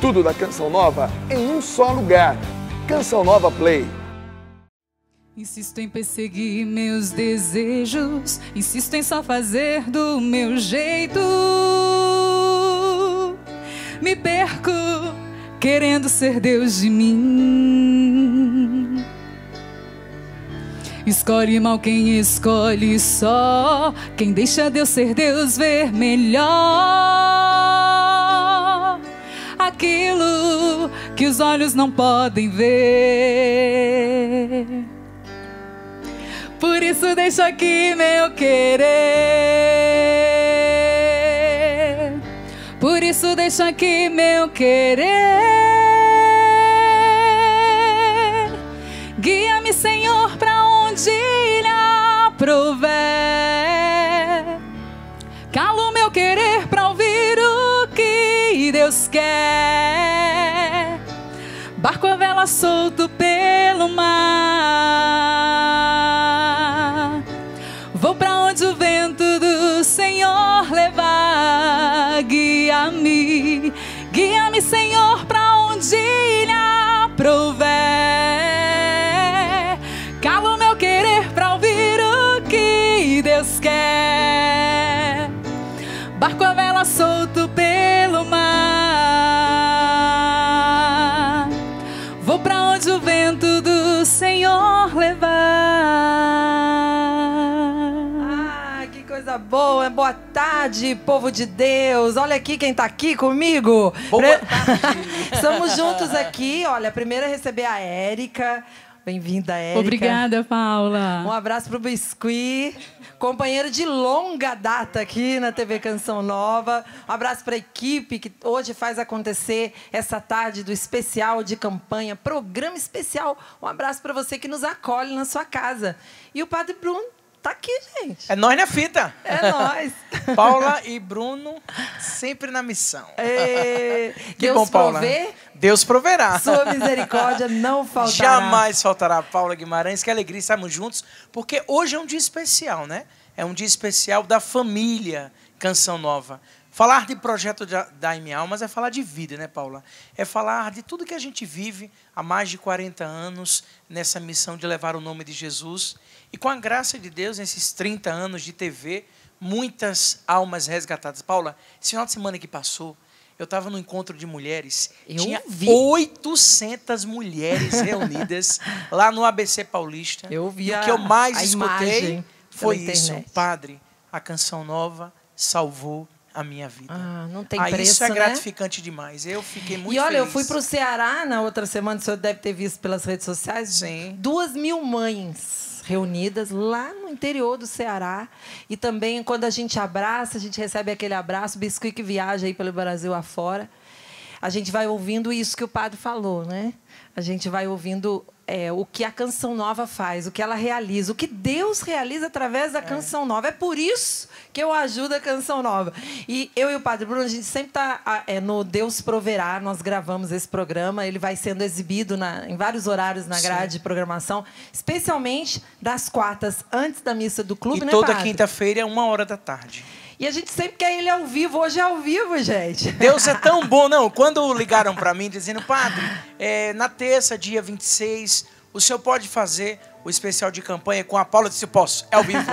tudo da Canção Nova em um só lugar. Canção Nova Play. Insisto em perseguir meus desejos, insisto em só fazer do meu jeito. Me perco querendo ser Deus de mim. Escolhe mal quem escolhe só, quem deixa Deus ser Deus ver melhor aquilo que os olhos não podem ver. Por isso deixa aqui meu querer. Por isso deixa aqui meu querer. Guia-me, Senhor, pra onde Ele aprouver. Calo meu querer pra ouvir o que Deus quer. Barco a vela solto pelo mar. Vou pra onde o vento do Senhor levar. Guia-me, guia-me, Senhor, pra onde Ele aprouver. Calo meu querer pra ouvir o que Deus quer. Barco a vela solto pelo mar. Vou pra onde o vento do Senhor levar. Coisa boa, boa tarde, povo de Deus. Olha aqui quem tá aqui comigo. Boa tarde. Estamos juntos aqui. Olha, primeiro a receber a Érica. Bem-vinda, Érica. Obrigada, Paula. Um abraço pro Biscuit, companheiro de longa data aqui na TV Canção Nova. Um abraço para a equipe que hoje faz acontecer essa tarde do especial de campanha, programa especial. Um abraço para você que nos acolhe na sua casa. E o Padre Bruno tá aqui, gente. É nós na fita. É nós. Paula e Bruno sempre na missão. Que Deus bom, Paula. prover. Deus proverá. Sua misericórdia não faltará. Jamais faltará, Paula Guimarães. Que alegria estarmos juntos, porque hoje é um dia especial, né? É um dia especial da família Canção Nova. Falar de projeto da M Almas é falar de vida, né, Paula? É falar de tudo que a gente vive há mais de 40 anos nessa missão de levar o nome de Jesus. E com a graça de Deus, nesses 30 anos de TV, muitas almas resgatadas. Paula, esse final de semana que passou, eu estava no encontro de mulheres. Tinha 800 mulheres reunidas lá no ABC Paulista. Eu vi e o que eu mais a escutei imagem foi pela isso. internet. Padre, a Canção Nova salvou a minha vida. Não tem preço, isso é né? gratificante demais. Eu fiquei muito feliz. E olha, feliz. eu fui para o Ceará na outra semana, o senhor deve ter visto pelas redes sociais. Sim. 2.000 mães reunidas lá no interior do Ceará. E também, quando a gente abraça, a gente recebe aquele abraço, Biscuit que viaja aí pelo Brasil afora. A gente vai ouvindo isso que o padre falou, né? A gente vai ouvindo o que a Canção Nova faz, o que ela realiza, o que Deus realiza através da Canção Nova. É por isso que eu ajudo a Canção Nova. E eu e o Padre Bruno, a gente sempre está no Deus Proverá. Nós gravamos esse programa, ele vai sendo exibido em vários horários na grade de programação, especialmente das quartas, antes da missa do clube, e né, toda padre? quinta-feira é 1h da tarde. E a gente sempre quer ele ao vivo. Hoje é ao vivo, gente. Deus é tão bom. Não, quando ligaram para mim dizendo, padre, na terça, dia 26, o senhor pode fazer o especial de campanha com a Paula? Eu disse, posso, é ao vivo.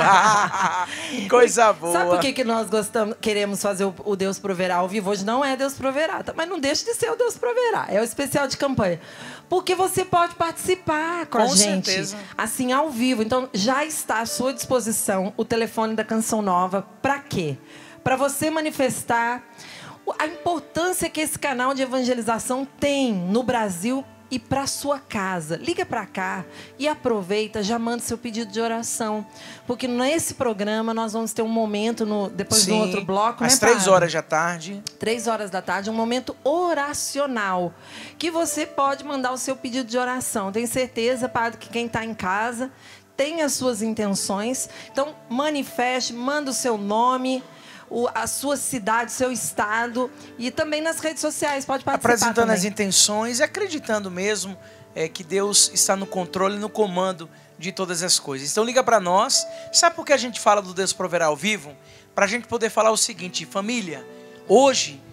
Coisa boa. Sabe por que nós queremos fazer o Deus Proverá ao vivo? Hoje não é Deus Proverá, mas não deixa de ser o Deus Proverá. É o especial de campanha. Porque você pode participar com a gente. Certeza. Assim, ao vivo. Então, já está à sua disposição o telefone da Canção Nova. Para quê? Para você manifestar a importância que esse canal de evangelização tem no Brasil e para sua casa. Liga para cá e aproveita, já manda seu pedido de oração. Porque nesse programa nós vamos ter um momento, depois do outro bloco, às né, 3h da tarde. 3h, um momento oracional, que você pode mandar o seu pedido de oração. Tenho certeza, padre, que quem está em casa tem as suas intenções. Então, manifeste, manda o seu nome, a sua cidade, seu estado, e também nas redes sociais, pode participar. Apresentando também as intenções e acreditando mesmo que Deus está no controle e no comando de todas as coisas. Então liga para nós. Sabe por que a gente fala do Deus Proverá ao vivo? Para a gente poder falar o seguinte, família, hoje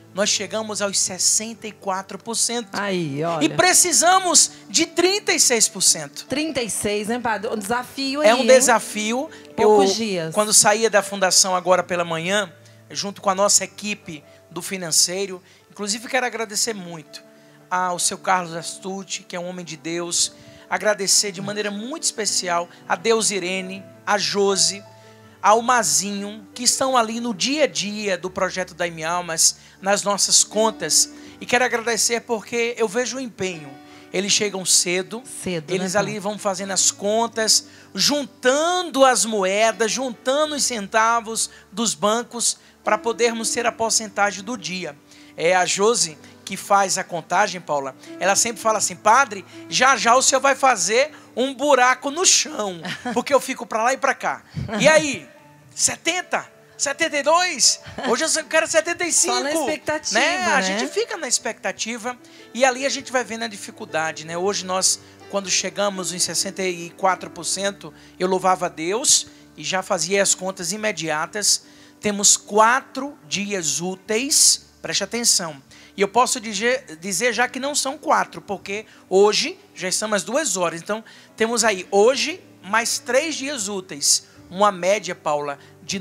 nós chegamos aos 64%. Aí, olha. E precisamos de 36%. 36, hein, padre? Um desafio aí, É um desafio. Poucos dias. Quando saía da fundação agora pela manhã, junto com a nossa equipe do financeiro, inclusive quero agradecer muito ao seu Carlos Astucci, que é um homem de Deus, agradecer de maneira muito especial a Deus Irene, a Josi, ao Mazinho, que estão ali no dia a dia do projeto Dai-me Almas, nas nossas contas. E quero agradecer porque eu vejo o empenho. Eles chegam cedo, eles né, ali vão fazendo as contas, juntando as moedas, juntando os centavos dos bancos para podermos ter a porcentagem do dia. É a Josi que faz a contagem, Paula. Ela sempre fala assim: padre, já já o senhor vai fazer um buraco no chão, porque eu fico para lá e para cá. E aí, 70? 72? Hoje eu quero 75. Só na expectativa, né? né? A gente fica na expectativa e ali a gente vai vendo a dificuldade, né? Hoje nós, quando chegamos em 64%, eu louvava a Deus e já fazia as contas imediatas. Temos 4 dias úteis, preste atenção. E eu posso dizer já que não são 4, porque hoje já estamos às 2 horas. Então, temos aí hoje mais 3 dias úteis. Uma média, Paula, de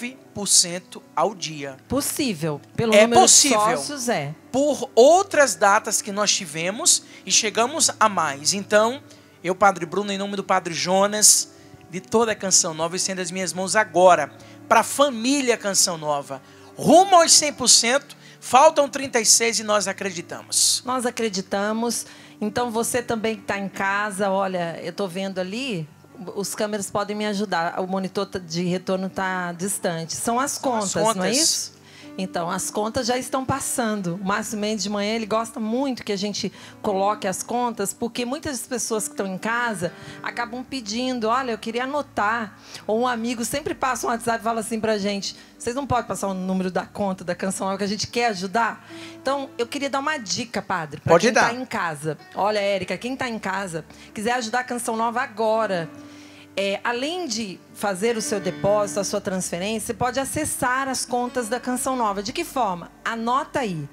9% ao dia. Possível. Pelo número de sócios, Por outras datas que nós tivemos e chegamos a mais. Então, eu, Padre Bruno, em nome do Padre Jonas, de toda a Canção Nova, estendo as minhas mãos agora para a família Canção Nova. Rumo aos 100%. Faltam 36 e nós acreditamos. Nós acreditamos. Então, você também que está em casa, olha, eu estou vendo ali, os câmeras podem me ajudar. O monitor de retorno está distante. São as contas, não é isso? Então, as contas já estão passando. O Márcio Mendes, de manhã, ele gosta muito que a gente coloque as contas, porque muitas pessoas que estão em casa acabam pedindo: olha, eu queria anotar. Ou um amigo sempre passa um WhatsApp e fala assim pra gente: vocês não podem passar o número da conta da Canção Nova que a gente quer ajudar? Então, eu queria dar uma dica, padre, para quem está em casa. Olha, Érica, quem está em casa, quiser ajudar a Canção Nova agora, além de fazer o seu depósito, a sua transferência, você pode acessar as contas da Canção Nova. De que forma? Anota aí: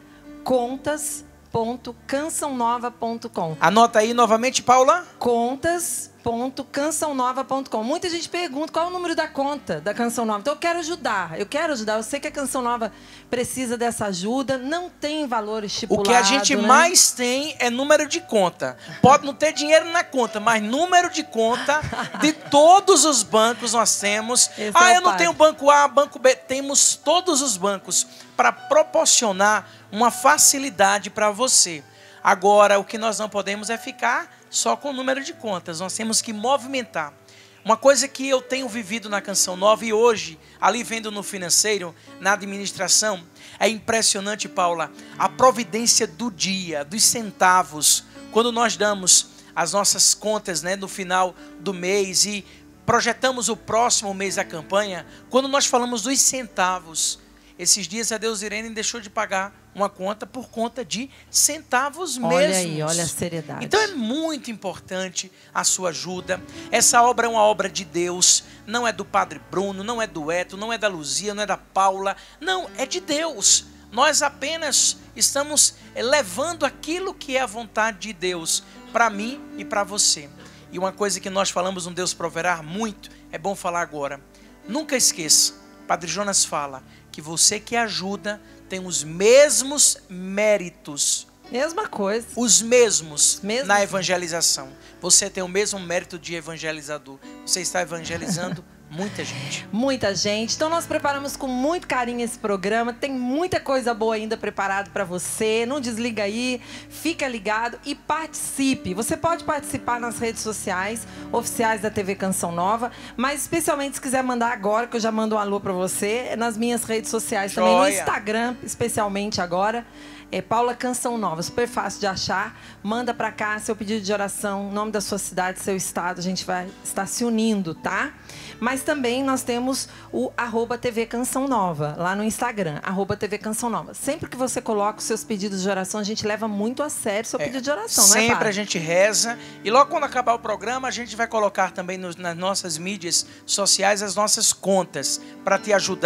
contas.cançãonova.com. Anota aí novamente, Paula. Contas.cançãonova.com. Muita gente pergunta qual é o número da conta da Canção Nova. Então, eu quero ajudar. Eu sei que a Canção Nova precisa dessa ajuda. Não tem valor estipulado. O que a gente mais tem é número de conta. Pode não ter dinheiro na conta, mas número de conta de todos os bancos nós temos. Eu não tenho banco A, banco B. Temos todos os bancos para proporcionar uma facilidade para você. Agora, o que nós não podemos é ficar só com o número de contas. Nós temos que movimentar. Uma coisa que eu tenho vivido na Canção Nova e hoje, ali vendo no financeiro, na administração, é impressionante, Paula, a providência do dia, dos centavos. Quando nós damos as nossas contas, né, no final do mês e projetamos o próximo mês da campanha, quando nós falamos dos centavos, esses dias a Deus Irene deixou de pagar uma conta por conta de centavos mesmos. Olha aí, olha a seriedade. Então é muito importante a sua ajuda. Essa obra é uma obra de Deus. Não é do Padre Bruno, não é do Eto, não é da Luzia, não é da Paula. Não, é de Deus. Nós apenas estamos levando aquilo que é a vontade de Deus para mim e para você. E uma coisa que nós falamos no Deus Proverá muito, é bom falar agora. Nunca esqueça, Padre Jonas fala, que você que ajuda tem os mesmos méritos. Mesma coisa. Os mesmos na evangelização. Você tem o mesmo mérito de evangelizador. Você está evangelizando muita gente. Muita gente. Então nós preparamos com muito carinho esse programa. Tem muita coisa boa ainda preparado para você. Não desliga aí, fica ligado e participe. Você pode participar nas redes sociais oficiais da TV Canção Nova, mas especialmente se quiser mandar agora, que eu já mando um alô para você, nas minhas redes sociais também, no Instagram, especialmente agora. É Paula Canção Nova, super fácil de achar. Manda para cá seu pedido de oração, nome da sua cidade, seu estado. A gente vai estar se unindo, tá? Mas também nós temos o @TV Canção Nova, lá no Instagram, @TV Canção Nova. Sempre que você coloca os seus pedidos de oração, a gente leva muito a sério o seu pedido de oração, não é, Sempre padre? A gente reza. E logo quando acabar o programa, a gente vai colocar também nas nossas mídias sociais as nossas contas, para te ajudar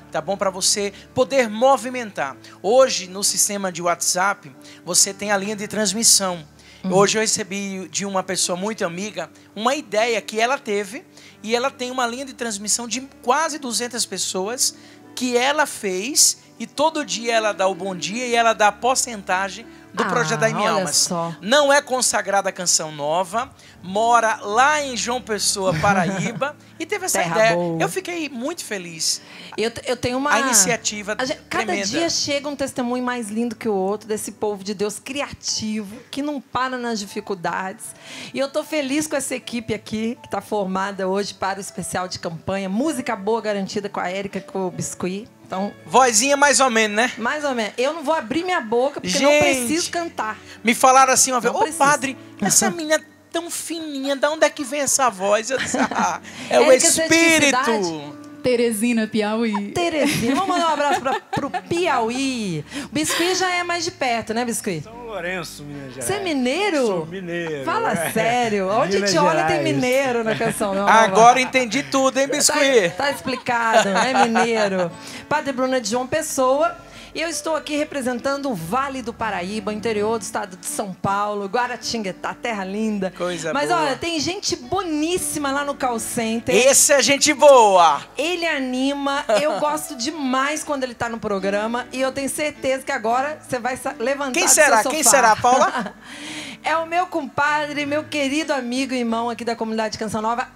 tá bom? Para você poder movimentar. Hoje, no sistema de WhatsApp, você tem a linha de transmissão. Hoje eu recebi de uma pessoa muito amiga uma ideia que ela teve, e ela tem uma linha de transmissão de quase 200 pessoas que ela fez, e todo dia ela dá o bom dia e ela dá a porcentagem do projeto da Almas. Não é consagrada a Canção Nova, mora lá em João Pessoa, Paraíba, e teve essa ideia. Boa. Eu fiquei muito feliz. Eu tenho uma... A iniciativa Cada tremenda. dia chega um testemunho mais lindo que o outro desse povo de Deus criativo, que não para nas dificuldades. E eu tô feliz com essa equipe aqui, que está formada hoje para o especial de campanha. Música boa garantida com a Érica, com o Biscuit. Então, vozinha mais ou menos, né? Mais ou menos. Eu não vou abrir minha boca, porque não preciso cantar. Me falaram assim uma vez, ô padre, essa menina tão fininha, de onde é que vem essa voz? Eu disse, é o Espírito. Teresina, Piauí. Teresina. Vamos mandar um abraço pro Piauí. O Biscuit já é mais de perto, né, Biscuit? São Lourenço, Minas Gerais. Você é mineiro? Sou mineiro. Fala sério. Onde a gente olha tem mineiro na Canção Nova. Agora entendi tudo, hein, Biscuit? Tá explicado, é mineiro. Padre Bruno é de João Pessoa. E eu estou aqui representando o Vale do Paraíba, interior do estado de São Paulo, Guaratinguetá, terra linda. Coisa Mas boa. olha, tem gente boníssima lá no call center. Esse é gente boa. Ele anima, eu gosto demais quando ele tá no programa. E eu tenho certeza que agora você vai levantar Quem do será? seu sofá. Quem será, Paula? É o meu compadre, meu querido amigo e irmão aqui da comunidade Canção Nova,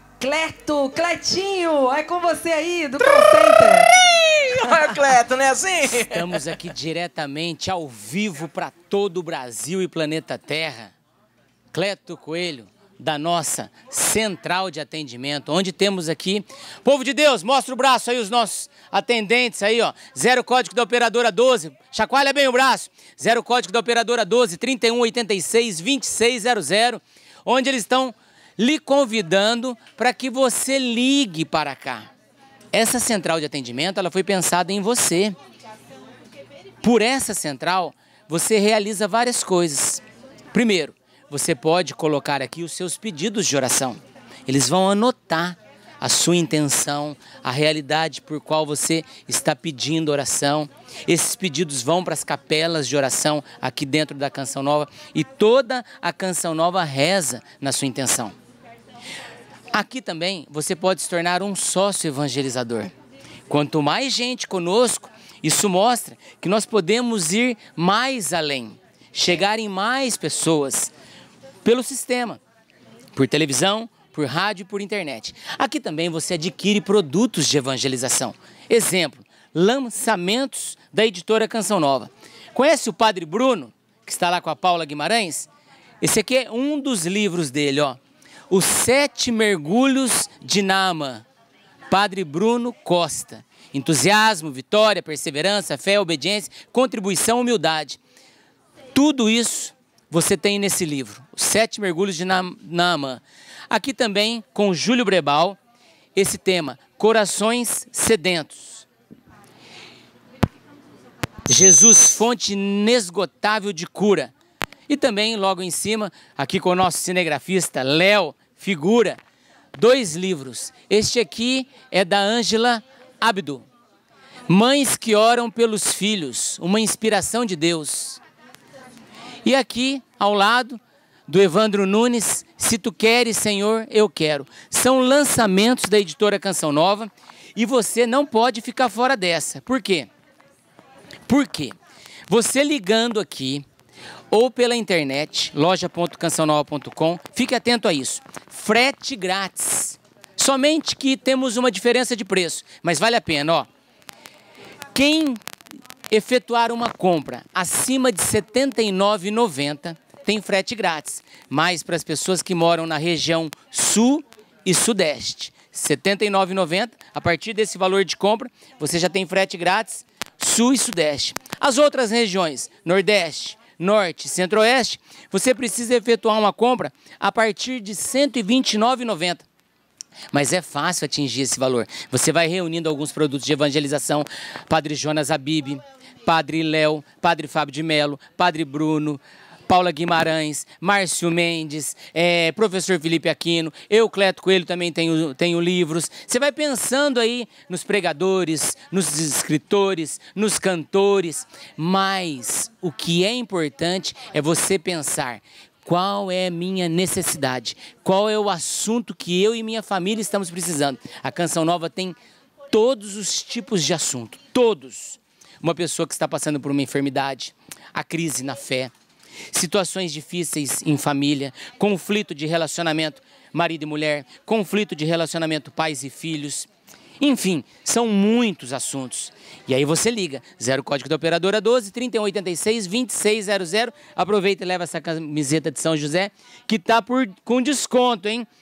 Cletinho. É com você aí, do call center. Olha, Cleto, não é assim? Estamos aqui diretamente, ao vivo, para todo o Brasil e planeta Terra. Cleto Coelho, da nossa central de atendimento, onde temos aqui... Povo de Deus, mostra o braço aí, os nossos atendentes aí, ó. 0 código da operadora 12, chacoalha bem o braço. 0 código da operadora 12, 3186-2600, onde eles estão lhe convidando para que você ligue para cá. Essa central de atendimento, ela foi pensada em você. Por essa central, você realiza várias coisas. Primeiro, você pode colocar aqui os seus pedidos de oração. Eles vão anotar a sua intenção, a realidade por qual você está pedindo oração. Esses pedidos vão para as capelas de oração aqui dentro da Canção Nova e toda a Canção Nova reza na sua intenção. Aqui também você pode se tornar um sócio evangelizador. Quanto mais gente conosco, isso mostra que nós podemos ir mais além, chegar em mais pessoas pelo sistema, por televisão, por rádio e por internet. Aqui também você adquire produtos de evangelização. Exemplo, lançamentos da editora Canção Nova. Conhece o Padre Bruno, que está lá com a Paula Guimarães? Esse aqui é um dos livros dele, ó. Os 7 mergulhos de Naamã, Padre Bruno Costa. Entusiasmo, vitória, perseverança, fé, obediência, contribuição, humildade. Tudo isso você tem nesse livro, Os 7 mergulhos de Naamã. Aqui também, com Júlio Brebal, esse tema, Corações Sedentos. Jesus, fonte inesgotável de cura. E também, logo em cima, aqui com o nosso cinegrafista, Léo Figura, 2 livros. Este aqui é da Ângela Abdo. Mães que oram pelos filhos, uma inspiração de Deus. E aqui, ao lado, do Evandro Nunes, Se Tu Queres, Senhor, Eu Quero. São lançamentos da editora Canção Nova e você não pode ficar fora dessa. Por quê? Por quê? Você ligando aqui, ou pela internet, loja.cançãonova.com, fique atento a isso. Frete grátis. Somente que temos uma diferença de preço, mas vale a pena, ó. Quem efetuar uma compra acima de R$ 79,90 tem frete grátis. Mas para as pessoas que moram na região sul e sudeste, R$ 79,90, a partir desse valor de compra, você já tem frete grátis, sul e sudeste. As outras regiões, nordeste, norte, centro-oeste, você precisa efetuar uma compra a partir de R$ 129,90. Mas é fácil atingir esse valor. Você vai reunindo alguns produtos de evangelização, Padre Jonas Abib, Padre Léo, Padre Fábio de Melo, Padre Bruno, Paula Guimarães, Márcio Mendes, professor Felipe Aquino, eu, Cleto Coelho, também tenho livros. Você vai pensando aí nos pregadores, nos escritores, nos cantores, mas o que é importante é você pensar: qual é a minha necessidade? Qual é o assunto que eu e minha família estamos precisando? A Canção Nova tem todos os tipos de assunto, todos. Uma pessoa que está passando por uma enfermidade, a crise na fé, situações difíceis em família, conflito de relacionamento marido e mulher, conflito de relacionamento pais e filhos. Enfim, são muitos assuntos. E aí você liga, 0 código da operadora 12 3186 2600. Aproveita e leva essa camiseta de São José, que tá com desconto, hein?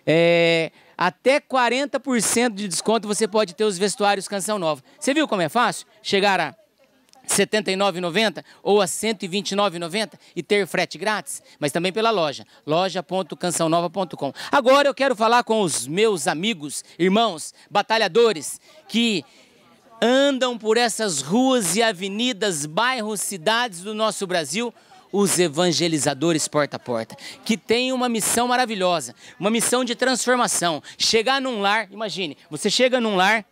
Até 40% de desconto você pode ter os vestuários Canção Nova. Você viu como é fácil? Chegar a R$ 79,90 ou a R$ 129,90 e ter frete grátis, mas também pela loja, loja.cançãonova.com. Agora eu quero falar com os meus amigos, irmãos, batalhadores, que andam por essas ruas e avenidas, bairros, cidades do nosso Brasil, os evangelizadores porta a porta, que têm uma missão maravilhosa, uma missão de transformação. Chegar num lar, imagine, você chega num lar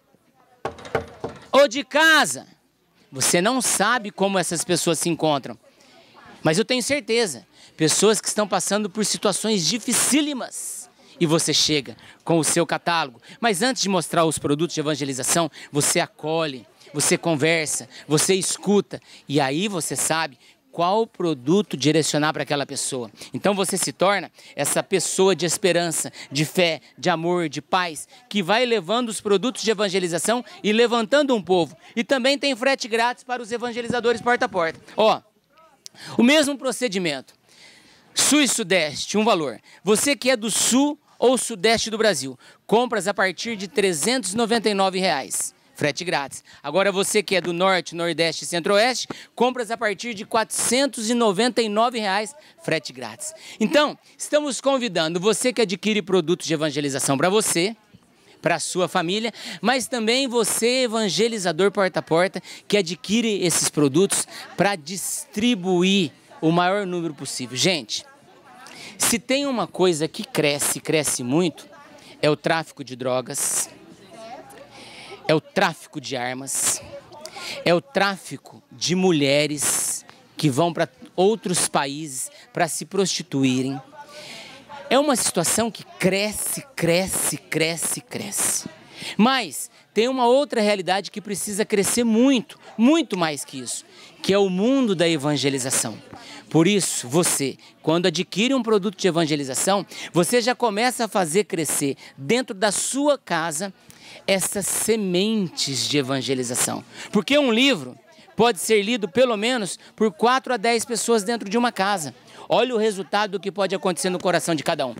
ou de casa, você não sabe como essas pessoas se encontram, mas eu tenho certeza, pessoas que estão passando por situações dificílimas, e você chega com o seu catálogo, mas antes de mostrar os produtos de evangelização, você acolhe, você conversa, você escuta, e aí você sabe qual produto direcionar para aquela pessoa. Então você se torna essa pessoa de esperança, de fé, de amor, de paz, que vai levando os produtos de evangelização e levantando um povo. E também tem frete grátis para os evangelizadores porta a porta. Ó, o mesmo procedimento. Sul e Sudeste, um valor. Você que é do Sul ou Sudeste do Brasil, compras a partir de R$ 399. Frete grátis. Agora você que é do Norte, Nordeste e Centro-Oeste, compras a partir de R$ 499, frete grátis. Então, estamos convidando você que adquire produtos de evangelização para você, para a sua família, mas também você, evangelizador porta a porta, que adquire esses produtos para distribuir o maior número possível. Gente, se tem uma coisa que cresce muito, é o tráfico de drogas, é o tráfico de armas, é o tráfico de mulheres que vão para outros países para se prostituírem. É uma situação que cresce. Mas tem uma outra realidade que precisa crescer muito, muito mais que isso, que é o mundo da evangelização. Por isso, você, quando adquire um produto de evangelização, você já começa a fazer crescer dentro da sua casa essas sementes de evangelização. Porque um livro pode ser lido pelo menos por 4 a 10 pessoas dentro de uma casa. Olha o resultado do que pode acontecer no coração de cada um.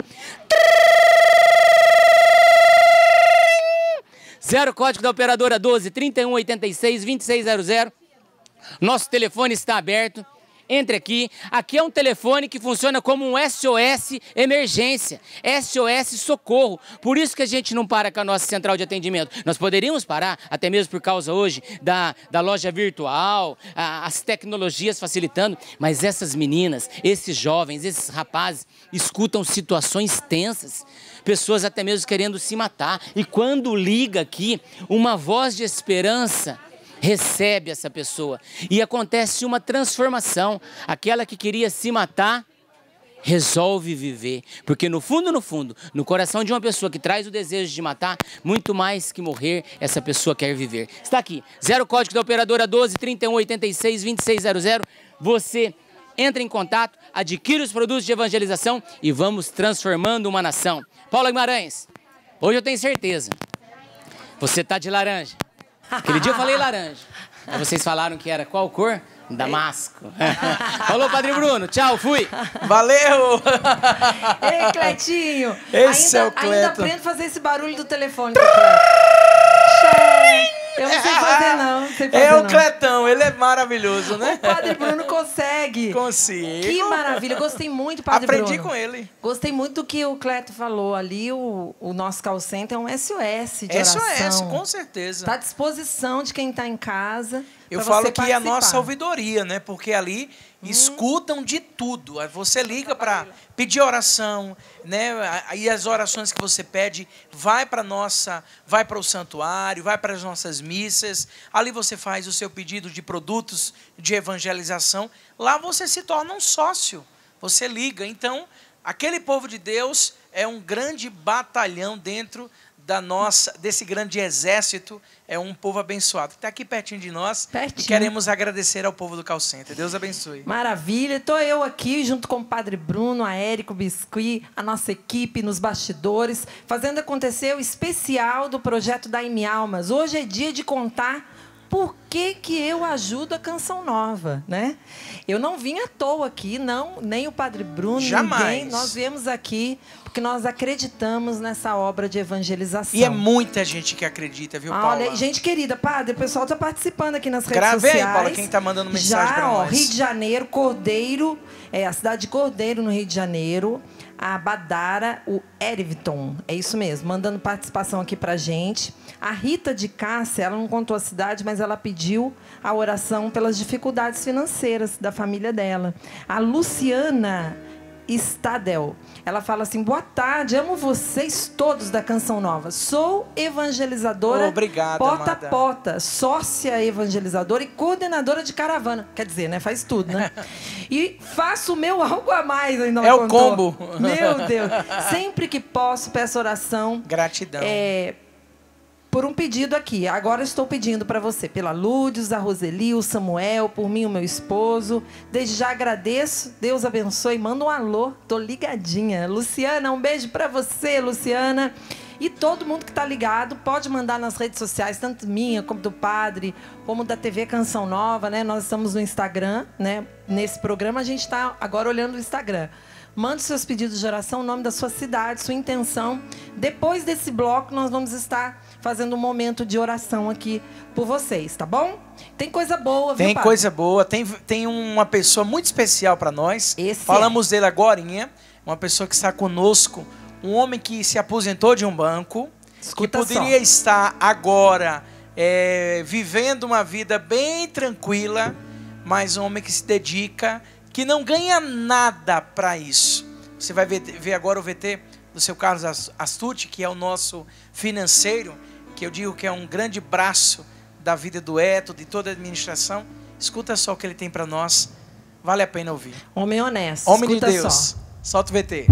0 código da operadora 12 3186 2600. Nosso telefone está aberto. Entre aqui. Aqui é um telefone que funciona como um SOS emergência, SOS socorro. Por isso que a gente não para com a nossa central de atendimento. Nós poderíamos parar, até mesmo por causa hoje da loja virtual, as tecnologias facilitando, mas essas meninas, esses jovens, esses rapazes, escutam situações tensas, pessoas até mesmo querendo se matar. E quando liga aqui, uma voz de esperança recebe essa pessoa e acontece uma transformação. Aquela que queria se matar resolve viver, porque no fundo, no coração de uma pessoa que traz o desejo de matar, muito mais que morrer, essa pessoa quer viver. Está aqui, 0 código da operadora 12 3186 2600. Você entra em contato, adquire os produtos de evangelização e vamos transformando uma nação. Paula Guimarães, hoje eu tenho certeza, você tá de laranja. Aquele dia eu falei laranja. Aí vocês falaram que era qual cor? Damasco. Falou, Padre Bruno. Tchau, fui. Valeu! Ei, Cletinho. Esse é o Cleto. Ainda aprendo a fazer esse barulho do telefone. Eu não sei fazer, não. É o Cletão, ele é maravilhoso, né? O Padre Bruno consegue. Consigo. Que maravilha. Gostei muito, Padre Bruno. Aprendi com ele. Gostei muito do que o Cleto falou ali. O nosso call center é um SOS de oração. SOS, com certeza. Está à disposição de quem está em casa. Eu falo que é a nossa ouvidoria, né? Porque ali escutam de tudo. Você liga para pedir oração, né? Aí as orações que você pede vai para o santuário, vai para as nossas missas. Ali você faz o seu pedido de produtos de evangelização. Lá você se torna um sócio. Você liga. Então, aquele povo de Deus é um grande batalhão dentro desse grande exército. É um povo abençoado, que está aqui pertinho de nós. Pertinho. E queremos agradecer ao povo do Call Center. Deus abençoe. Maravilha. Estou eu aqui, junto com o Padre Bruno, a Érico, o Biscuit, a nossa equipe nos bastidores, fazendo acontecer o especial do projeto Dai-me Almas. Hoje é dia de contar por que eu ajudo a Canção Nova, né? Eu não vim à toa aqui, não, nem o Padre Bruno, jamais. Ninguém. Nós viemos aqui porque nós acreditamos nessa obra de evangelização. E é muita gente que acredita, viu, Paula? Olha, gente querida, Padre, o pessoal está participando aqui nas redes sociais. Grave aí, Paula, quem está mandando mensagem para nós. Rio de Janeiro, Cordeiro, a cidade de Cordeiro, no Rio de Janeiro. A Badara, o Eriviton, é isso mesmo, mandando participação aqui pra gente. A Rita de Cássia, ela não contou a cidade, mas ela pediu a oração pelas dificuldades financeiras da família dela. A Luciana Stadel, ela fala assim: boa tarde, amo vocês todos da Canção Nova. Sou evangelizadora Obrigado, pota a amada. pota, sócia evangelizadora e coordenadora de caravana. Quer dizer, né? Faz tudo, né? E faço o meu algo a mais ainda. É o combo. Meu Deus. Sempre que posso, peço oração. Gratidão. Por um pedido aqui. Agora estou pedindo para você, pela Lúdios, a Roseli, o Samuel, por mim, o meu esposo. Desde já agradeço. Deus abençoe. Manda um alô. Tô ligadinha. Luciana, um beijo para você, Luciana. E todo mundo que está ligado pode mandar nas redes sociais, tanto minha como do Padre, como da TV Canção Nova, né? Nós estamos no Instagram, né? Nesse programa a gente está agora olhando o Instagram. Mande seus pedidos de oração, o nome da sua cidade, sua intenção. Depois desse bloco, nós vamos estar fazendo um momento de oração aqui por vocês, tá bom? Tem coisa boa, viu, Tem Padre? coisa boa. Tem uma pessoa muito especial para nós. Falamos dele agorinha. Uma pessoa que está conosco. Um homem que se aposentou de um banco. Escuta que poderia estar agora vivendo uma vida bem tranquila. Mas um homem que se dedica, que não ganha nada para isso. Você vai ver agora o VT do seu Carlos Astucci, que é o nosso financeiro, que eu digo que é um grande braço da vida do Eto, de toda a administração. Escuta só o que ele tem para nós. Vale a pena ouvir. Homem honesto. Homem Escuta de Deus. só. Solta o VT.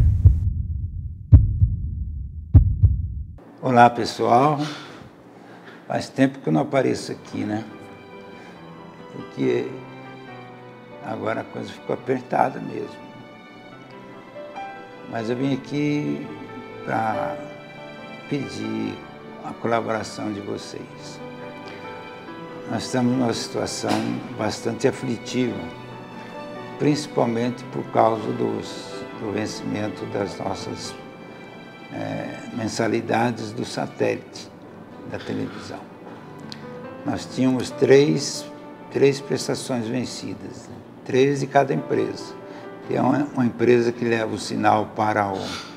Olá, pessoal. Faz tempo que eu não apareço aqui, né? Porque agora a coisa ficou apertada mesmo. Mas eu vim aqui para pedir a colaboração de vocês. Nós estamos numa situação bastante aflitiva, principalmente por causa do vencimento das nossas mensalidades do satélite da televisão. Nós tínhamos três prestações vencidas, né? 3 de cada empresa. Tem uma empresa que leva o sinal para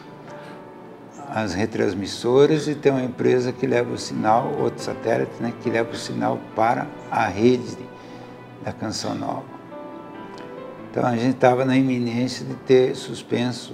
as retransmissoras e tem uma empresa que leva o sinal, outro satélite, né, que leva o sinal para a rede da Canção Nova. Então a gente estava na iminência de ter suspenso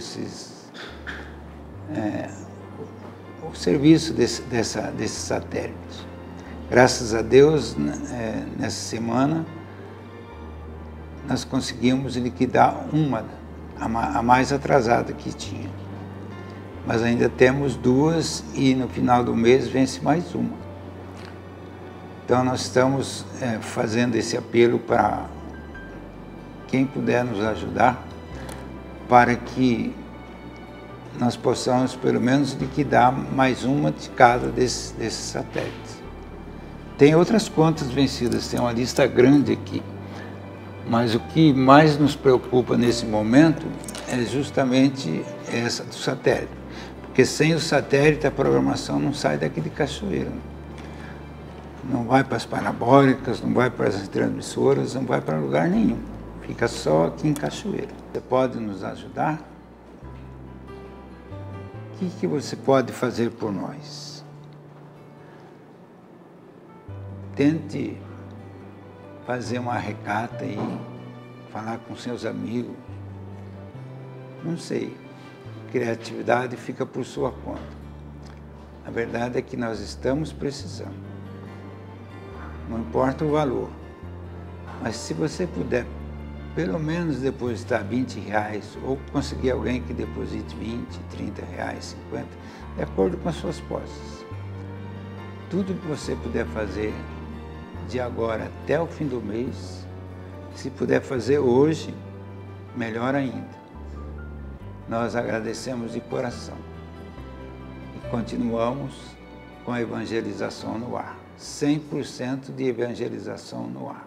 o serviço desse satélite. Graças a Deus, nessa semana, nós conseguimos liquidar a mais atrasada que tinha. Mas ainda temos 2 e no final do mês vence mais uma. Então nós estamos fazendo esse apelo para quem puder nos ajudar, para que nós possamos pelo menos liquidar mais uma de cada desses satélites. Tem outras contas vencidas, tem uma lista grande aqui. Mas o que mais nos preocupa nesse momento é justamente essa do satélite. Porque sem o satélite a programação não sai daqui de Cachoeira. Não vai para as parabólicas, não vai para as transmissoras, não vai para lugar nenhum. Fica só aqui em Cachoeira. Você pode nos ajudar? O que você pode fazer por nós? Tente fazer uma recata aí, falar com seus amigos. Não sei. Criatividade fica por sua conta. A verdade é que nós estamos precisando. Não importa o valor. Mas se você puder, pelo menos depositar R$20, ou conseguir alguém que deposite R$20, R$30, R$50, de acordo com as suas posses. Tudo que você puder fazer de agora até o fim do mês, se puder fazer hoje, melhor ainda. Nós agradecemos de coração e continuamos com a evangelização no ar. 100% de evangelização no ar.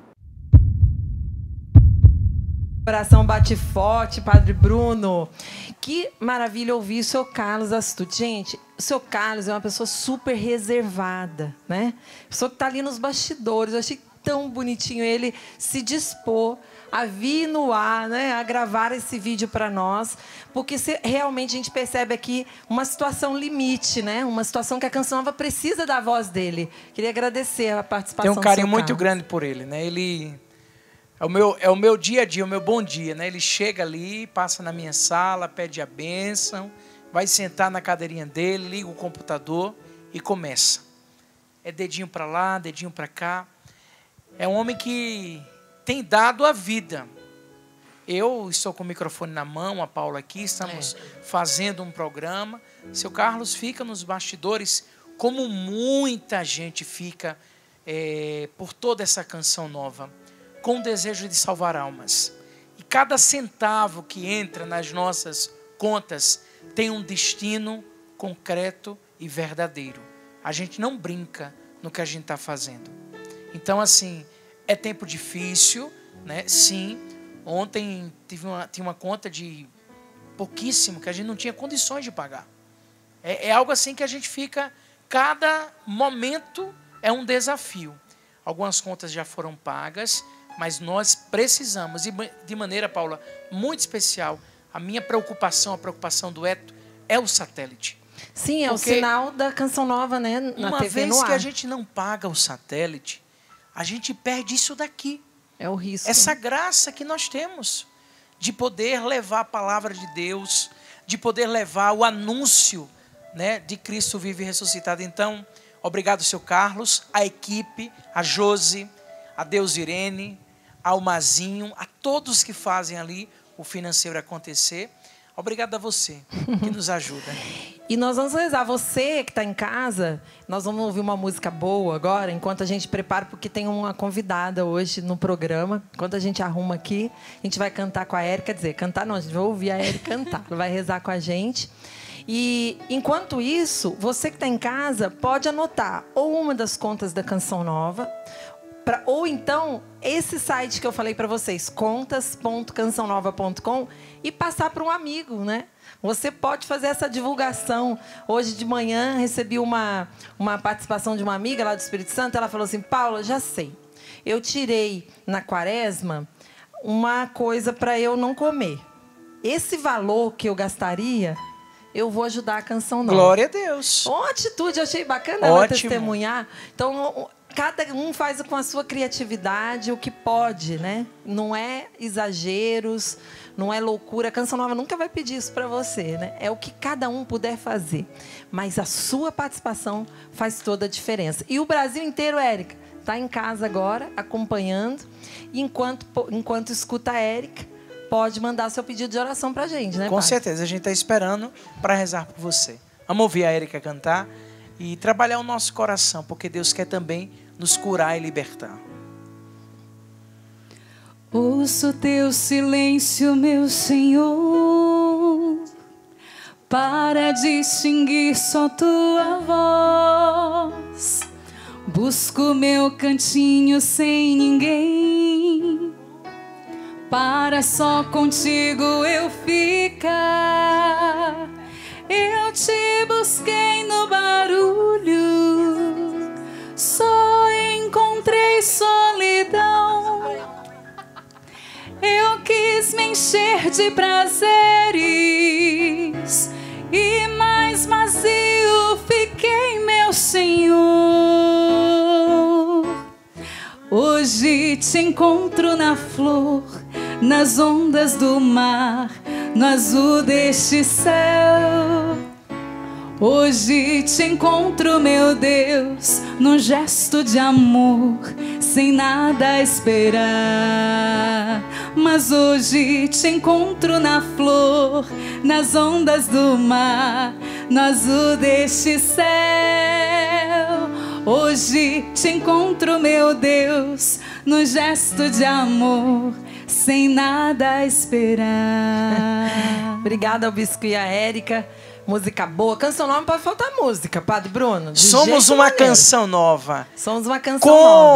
O coração bate forte, Padre Bruno. Que maravilha ouvir o seu Carlos Astucci. Gente, o seu Carlos é uma pessoa super reservada, né? Pessoa que está ali nos bastidores. Eu achei tão bonitinho ele se dispor a vir no ar, né, a gravar esse vídeo para nós, porque realmente a gente percebe aqui uma situação limite, né? Uma situação que a Canção Nova precisa da voz dele. Queria agradecer a participação. Tem um carinho muito grande por ele, né? Ele é o meu dia a dia, o meu bom dia, né? Ele chega ali, passa na minha sala, pede a bênção, vai sentar na cadeirinha dele, liga o computador e começa. É dedinho para lá, dedinho para cá. É um homem que tem dado a vida. Eu estou com o microfone na mão, a Paula aqui, estamos fazendo um programa. Seu Carlos fica nos bastidores, como muita gente fica por toda essa Canção Nova, com o desejo de salvar almas. E cada centavo que entra nas nossas contas tem um destino concreto e verdadeiro. A gente não brinca no que a gente está fazendo. Então, assim, é tempo difícil, né? Sim. Ontem tinha uma conta de pouquíssimo que a gente não tinha condições de pagar. É algo assim que a gente fica... Cada momento é um desafio. Algumas contas já foram pagas, mas nós precisamos, e de maneira, Paula, muito especial, a minha preocupação, a preocupação do Eto, é o satélite. Sim, é o sinal da Canção Nova, né? Na uma TV vez no ar. que a gente não paga o satélite, a gente perde isso daqui. É o risco. Essa graça que nós temos de poder levar a palavra de Deus, de poder levar o anúncio, né, de Cristo vivo e ressuscitado. Então, obrigado, seu Carlos, a equipe, a Josi, a Deus Irene, ao Mazinho, a todos que fazem ali o financeiro acontecer. Obrigado a você, que nos ajuda. E nós vamos rezar. Você que está em casa, nós vamos ouvir uma música boa agora, enquanto a gente prepara, porque tem uma convidada hoje no programa. Enquanto a gente arruma aqui, a gente vai cantar com a Érica. Quer dizer, cantar não, a gente vai ouvir a Érica cantar. Ela vai rezar com a gente. E, enquanto isso, você que está em casa pode anotar ou uma das contas da Canção Nova, ou então esse site que eu falei para vocês, contas.cançãonova.com, e passar para um amigo, né? Você pode fazer essa divulgação. Hoje de manhã recebi uma participação de uma amiga lá do Espírito Santo. Ela falou assim: Paula, já sei. Eu tirei na quaresma uma coisa para eu não comer. Esse valor que eu gastaria, eu vou ajudar a Canção Nova. Glória a Deus. Uma atitude, eu achei bacana ela testemunhar. Então, cada um faz com a sua criatividade o que pode, né? Não é exageros, não é loucura. A Canção Nova nunca vai pedir isso para você, né? É o que cada um puder fazer. Mas a sua participação faz toda a diferença. E o Brasil inteiro, Érica, está em casa agora, acompanhando. E enquanto escuta a Érica, pode mandar seu pedido de oração para a gente, né, Com Padre? certeza, a gente está esperando para rezar por você. Vamos ouvir a Érica cantar e trabalhar o nosso coração, porque Deus quer também nos curar e libertar. Ouço teu silêncio, meu Senhor, para distinguir só tua voz. Busco meu cantinho sem ninguém, para só contigo eu ficar. Eu te busquei no barulho, só encontrei solidão. Eu quis me encher de prazeres e mais vazio fiquei, meu Senhor. Hoje te encontro na flor nas ondas do mar, no azul deste céu. Hoje te encontro, meu Deus, num gesto de amor, sem nada esperar. Mas hoje te encontro na flor, nas ondas do mar, no azul deste céu. Hoje te encontro, meu Deus, no gesto de amor, sem nada esperar. Obrigada ao Biscuit e a Érica. Música boa. Canção nova, não pode faltar música, Padre Bruno. Somos uma canção nova. Somos uma canção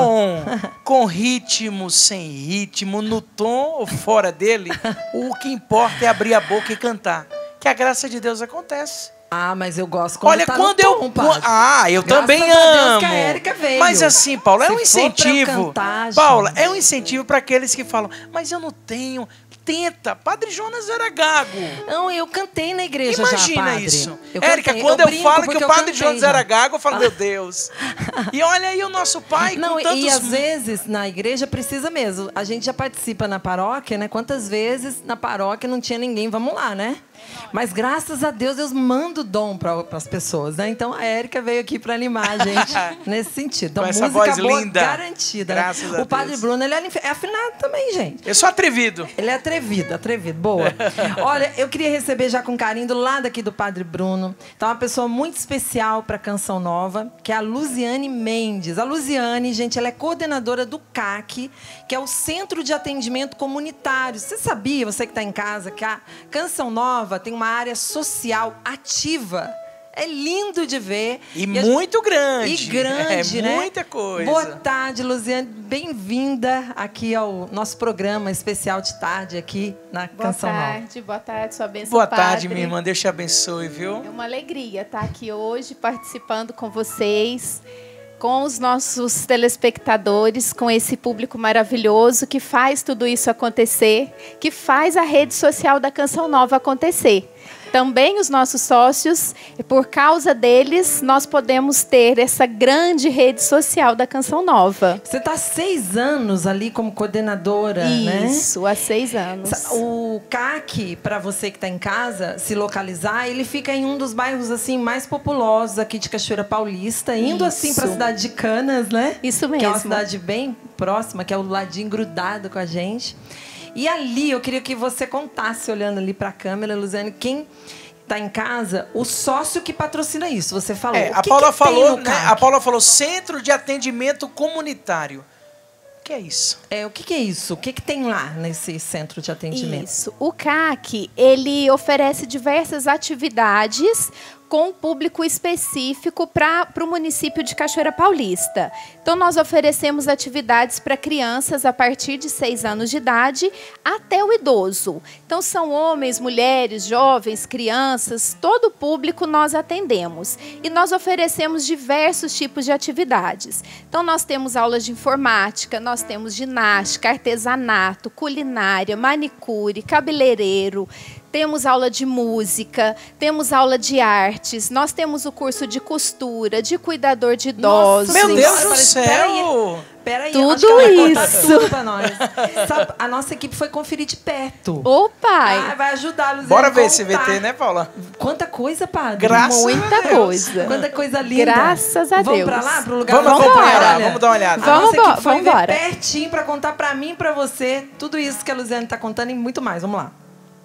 nova. Com ritmo, sem ritmo, no tom ou fora dele, o que importa é abrir a boca e cantar. Que a graça de Deus acontece. Ah, mas eu gosto quando olha, tá quando no eu tom, Padre. eu Graças também a Deus amo. que a Érica veio. Mas assim, Paula, é um Se for pra eu incentivo. cantar, Paula, gente. é um incentivo para aqueles que falam, mas eu não tenho. Tenta. Padre Jonas era gago. Não, eu cantei na igreja Imagina já, Padre. isso. Eu Érica, cantei. quando eu brinco falo que porque o Padre eu Jonas cantei era já. gago, eu falo, meu Deus. E olha aí o nosso pai com Não, tantos... e às vezes na igreja precisa mesmo. A gente já participa na paróquia, né? Quantas vezes na paróquia não tinha ninguém, vamos lá, né? Mas graças a Deus, Deus manda o dom para as pessoas, né? Então a Érica veio aqui para animar a gente nesse sentido. Então, com essa música voz boa linda. garantida. Graças né? a O Padre Deus. Bruno, ele é afinado também, gente. Eu sou atrevido. Ele é atrevido, atrevido. Boa. Olha, eu queria receber já com carinho do lado aqui do Padre Bruno. Então, uma pessoa muito especial para a Canção Nova, que é a Luziane Mendes. A Luziane, gente, ela é coordenadora do CAC, que é o Centro de Atendimento Comunitário. Você sabia, você que está em casa, que a Canção Nova tem uma área social ativa? É lindo de ver. E muito grande. E grande, né? Muita coisa. Boa tarde, Luziane. Bem-vinda aqui ao nosso programa especial de tarde aqui na Canção Nova. Boa tarde, sua bênção, Boa Padre. tarde, minha irmã. Deus te abençoe, viu? É uma alegria estar aqui hoje participando com vocês, com os nossos telespectadores, com esse público maravilhoso que faz tudo isso acontecer, que faz a rede social da Canção Nova acontecer. Também os nossos sócios, e por causa deles, nós podemos ter essa grande rede social da Canção Nova. Você está há 6 anos ali como coordenadora, né? Isso, há 6 anos. O CAC, para você que está em casa, se localizar, ele fica em um dos bairros assim mais populosos aqui de Cachoeira Paulista, indo assim para a cidade de Canas, né? Isso mesmo. Que é uma cidade bem próxima, que é o ladinho grudado com a gente. E ali, eu queria que você contasse, olhando ali para a câmera, Luziane, quem está em casa, o sócio que patrocina isso. Você falou. A Paula falou, né? A Paula falou Centro de Atendimento Comunitário. O que é isso? O que é isso? O que tem lá nesse centro de atendimento? Isso. O CAC, ele oferece diversas atividades com público específico para o município de Cachoeira Paulista. Então, nós oferecemos atividades para crianças a partir de 6 anos de idade até o idoso. Então, são homens, mulheres, jovens, crianças, todo o público nós atendemos. E nós oferecemos diversos tipos de atividades. Então, nós temos aulas de informática, nós temos ginástica, artesanato, culinária, manicure, cabeleireiro. Temos aula de música, temos aula de artes, nós temos o curso de costura, de cuidador de idosos. Meu Deus do céu! Peraí, tudo acho que ela vai contar isso. tudo pra nós. Sabe, a nossa equipe foi conferir de perto. Opa! Vai ajudar, Luziane. Bora ver esse VT, né, Paula? Quanta coisa, Padre. Graças Muita a Deus. coisa. Quanta coisa linda. Graças a Deus. Vamos pra lá, pro lugar Vamos onde você acompanhar lá, trabalha? vamos dar uma olhada. A nossa Vamos equipe foi ver embora. pertinho pra contar pra mim e pra você tudo isso que a Luziane tá contando e muito mais. Vamos lá.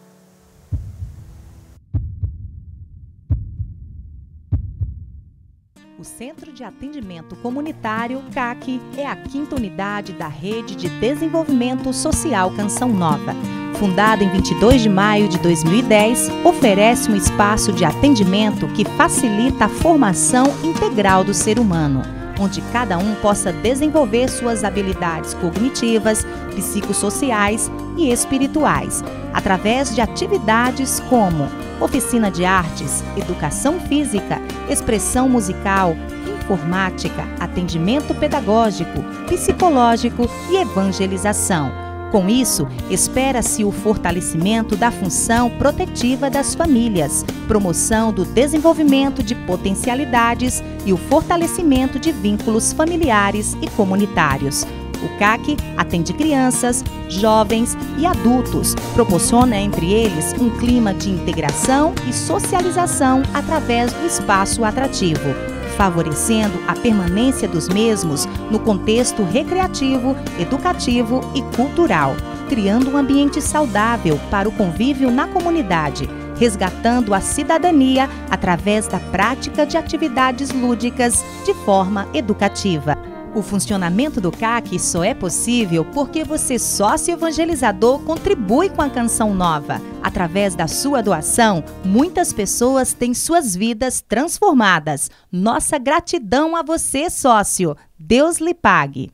O Centro de Atendimento Comunitário, CAC, é a 5ª unidade da Rede de Desenvolvimento Social Canção Nova. Fundado em 22 de maio de 2010, oferece um espaço de atendimento que facilita a formação integral do ser humano, onde cada um possa desenvolver suas habilidades cognitivas, psicossociais e espirituais, através de atividades como oficina de artes, educação física, expressão musical, informática, atendimento pedagógico, psicológico e evangelização. Com isso, espera-se o fortalecimento da função protetiva das famílias, promoção do desenvolvimento de potencialidades e o fortalecimento de vínculos familiares e comunitários. O CAC atende crianças, jovens e adultos, proporciona entre eles um clima de integração e socialização através do espaço atrativo, favorecendo a permanência dos mesmos no contexto recreativo, educativo e cultural, criando um ambiente saudável para o convívio na comunidade, resgatando a cidadania através da prática de atividades lúdicas de forma educativa. O funcionamento do CAC só é possível porque você, sócio evangelizador, contribui com a Canção Nova. Através da sua doação, muitas pessoas têm suas vidas transformadas. Nossa gratidão a você, sócio. Deus lhe pague.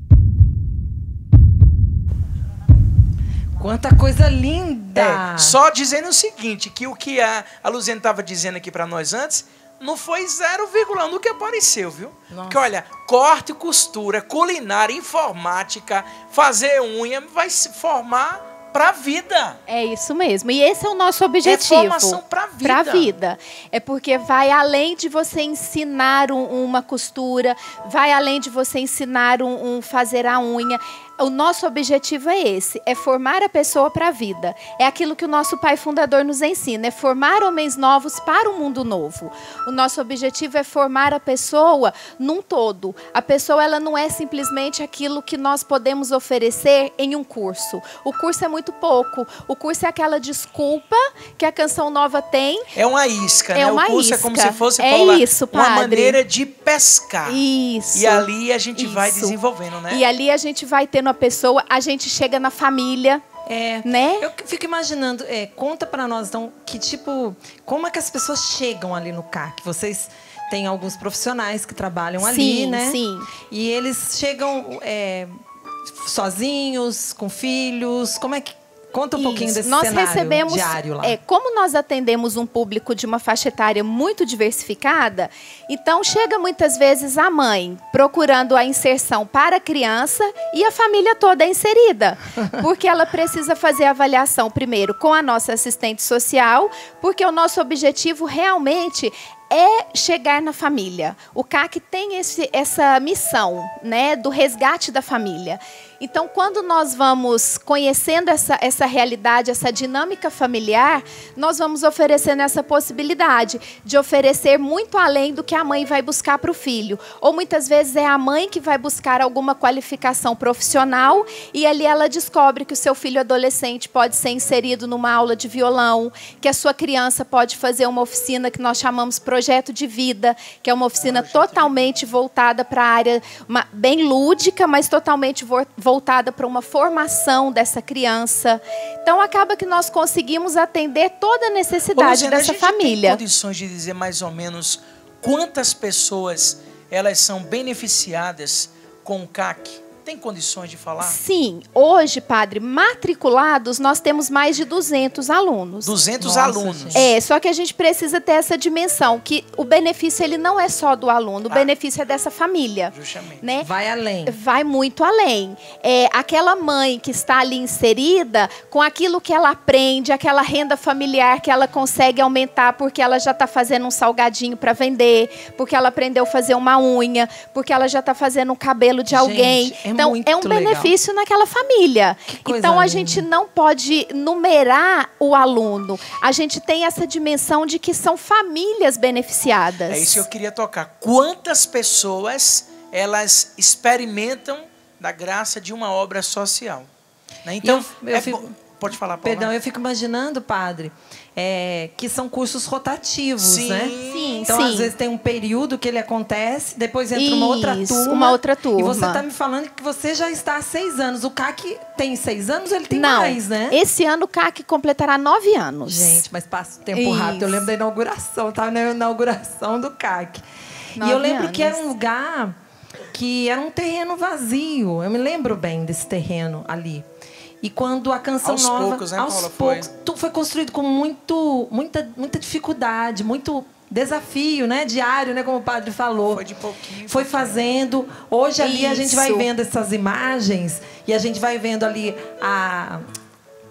Quanta coisa linda! Só dizendo o seguinte, que o que a Luziane estava dizendo aqui para nós antes, não foi 0,1 do que apareceu, viu? Nossa. Porque, olha, corte e costura, culinária, informática, fazer unha, vai se formar para a vida. É isso mesmo. E esse é o nosso objetivo. É formação para a vida. Para a vida. É porque vai além de você ensinar uma costura, vai além de você ensinar fazer a unha. O nosso objetivo é esse, é formar a pessoa para a vida. É aquilo que o nosso pai fundador nos ensina, é formar homens novos para um mundo novo. O nosso objetivo é formar a pessoa num todo. A pessoa, ela não é simplesmente aquilo que nós podemos oferecer em um curso. O curso é muito pouco. O curso é aquela desculpa que a Canção Nova tem. É uma isca, é né? uma O curso isca. É como se fosse, Paula, isso, uma maneira de pescar. Isso. E ali a gente vai desenvolvendo, né? E ali a gente vai tendo a pessoa, a gente chega na família, né? Eu fico imaginando, conta para nós, então, como é que as pessoas chegam ali no CAC? Vocês têm alguns profissionais que trabalham ali, né? Sim. E eles chegam sozinhos, com filhos, como é que... Conta um pouquinho desse cenário diário lá. Como nós atendemos um público de uma faixa etária muito diversificada, então chega muitas vezes a mãe procurando a inserção para a criança e a família toda é inserida. Porque ela precisa fazer a avaliação primeiro com a nossa assistente social, porque o nosso objetivo realmente é chegar na família. O CAC tem essa missão, né, do resgate da família. Então, quando nós vamos conhecendo essa realidade, essa dinâmica familiar, nós vamos oferecendo essa possibilidade de oferecer muito além do que a mãe vai buscar para o filho. Ou muitas vezes é a mãe que vai buscar alguma qualificação profissional e ali ela descobre que o seu filho adolescente pode ser inserido numa aula de violão, que a sua criança pode fazer uma oficina que nós chamamos Projeto de Vida, que é uma oficina totalmente voltada para a área bem lúdica, mas totalmente voltada para uma formação dessa criança. Então, acaba que nós conseguimos atender toda a necessidade dessa família. Tem condições de dizer mais ou menos quantas pessoas elas são beneficiadas com o CAC? Tem condições de falar? Sim. Hoje, padre, matriculados, nós temos mais de 200 alunos. 200 alunos. Só que a gente precisa ter essa dimensão, que o benefício ele não é só do aluno, o benefício é dessa família. Justamente. Né? Vai além. Vai muito além. Aquela mãe que está ali inserida, com aquilo que ela aprende, aquela renda familiar que ela consegue aumentar porque ela já está fazendo um salgadinho para vender, porque ela aprendeu a fazer uma unha, porque ela já está fazendo um cabelo de alguém. Então, é um benefício naquela família. Então, a gente não pode numerar o aluno. A gente tem essa dimensão de que são famílias beneficiadas. É isso que eu queria tocar. Quantas pessoas elas experimentam da graça de uma obra social? Né? Então, pode falar, Paula. Perdão, eu fico imaginando, padre, que são cursos rotativos, né? Sim, então, às vezes, tem um período que ele acontece, depois entra uma outra turma. E você está me falando que você já está há 6 anos. O CAC tem 6 anos ou ele tem mais, né? Esse ano o CAC completará 9 anos. Gente, mas passa o tempo rápido. Eu lembro da inauguração, estava na inauguração do CAC. E eu lembro que era um lugar que era um terreno vazio. Eu me lembro bem desse terreno ali. E quando a Canção Nova, poucos, né, aos Paula, poucos, tudo foi construído com muita dificuldade, muito desafio, né, diário, né, como o padre falou. Foi de pouquinho. Foi fazendo. Hoje ali a gente vai vendo essas imagens e a gente vai vendo ali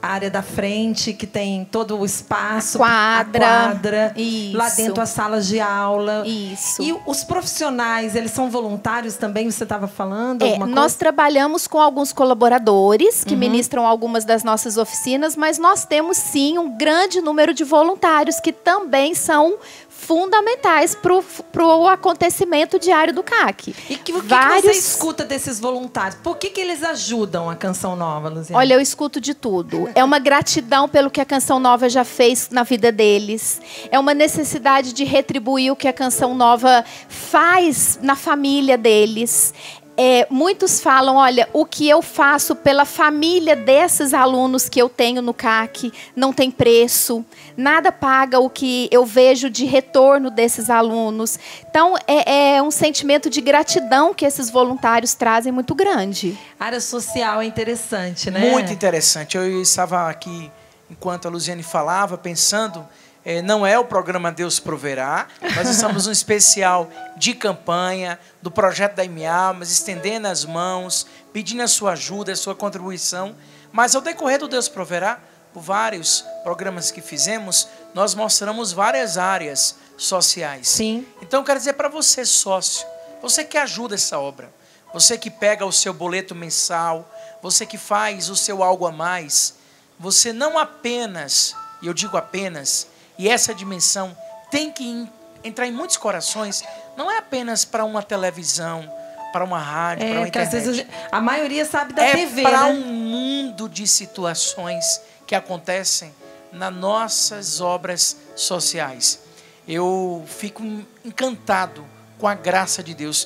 a área da frente, que tem todo o espaço, a quadra, lá dentro as salas de aula. Isso. E os profissionais, eles são voluntários também, você estava falando? Nós trabalhamos com alguns colaboradores que ministram algumas das nossas oficinas, mas nós temos sim um grande número de voluntários que também são fundamentais para o acontecimento diário do CAC. E o que você escuta desses voluntários? Por que eles ajudam a Canção Nova, Luziane? Olha, eu escuto de tudo. É uma gratidão pelo que a Canção Nova já fez na vida deles. É uma necessidade de retribuir o que a Canção Nova faz na família deles. Muitos falam, olha, o que eu faço pela família desses alunos que eu tenho no CAC não tem preço, nada paga o que eu vejo de retorno desses alunos. Então, é um sentimento de gratidão que esses voluntários trazem muito grande. A área social é interessante, né? Muito interessante. Eu estava aqui, enquanto a Luziane falava, pensando... não é o programa Deus Proverá, nós estamos num especial de campanha do projeto da Almas, estendendo as mãos, pedindo a sua ajuda, a sua contribuição. Mas ao decorrer do Deus Proverá, por vários programas que fizemos, nós mostramos várias áreas sociais. Sim. Então eu quero dizer para você, sócio, você que ajuda essa obra, você que pega o seu boleto mensal, você que faz o seu algo a mais, você não apenas, e eu digo apenas, e essa dimensão tem que entrar em muitos corações, não é apenas para uma televisão, para uma rádio, para uma internet. Às vezes a maioria sabe da TV, é para né? um mundo de situações que acontecem nas nossas obras sociais. Eu fico encantado com a graça de Deus.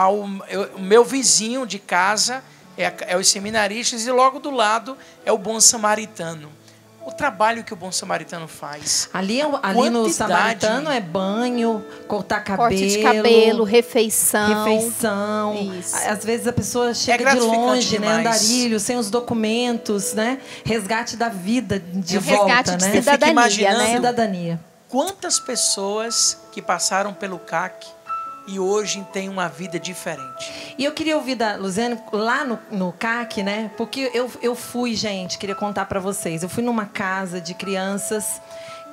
O meu vizinho de casa é os seminaristas e logo do lado é o Bom Samaritano. O trabalho que o Bom Samaritano faz. Ali no Samaritano é banho, cortar cabelo. Corte de cabelo, refeição. Isso. Às vezes a pessoa chega de longe, né? Andarilho, sem os documentos, né? Resgate da vida de volta, resgate de né? cidadania, eu fico imaginando, né? Cidadania. Quantas pessoas que passaram pelo CAC e hoje têm uma vida diferente. E eu queria ouvir da Luziane lá no CAC, né? Porque eu fui, gente, queria contar para vocês. Eu fui numa casa de crianças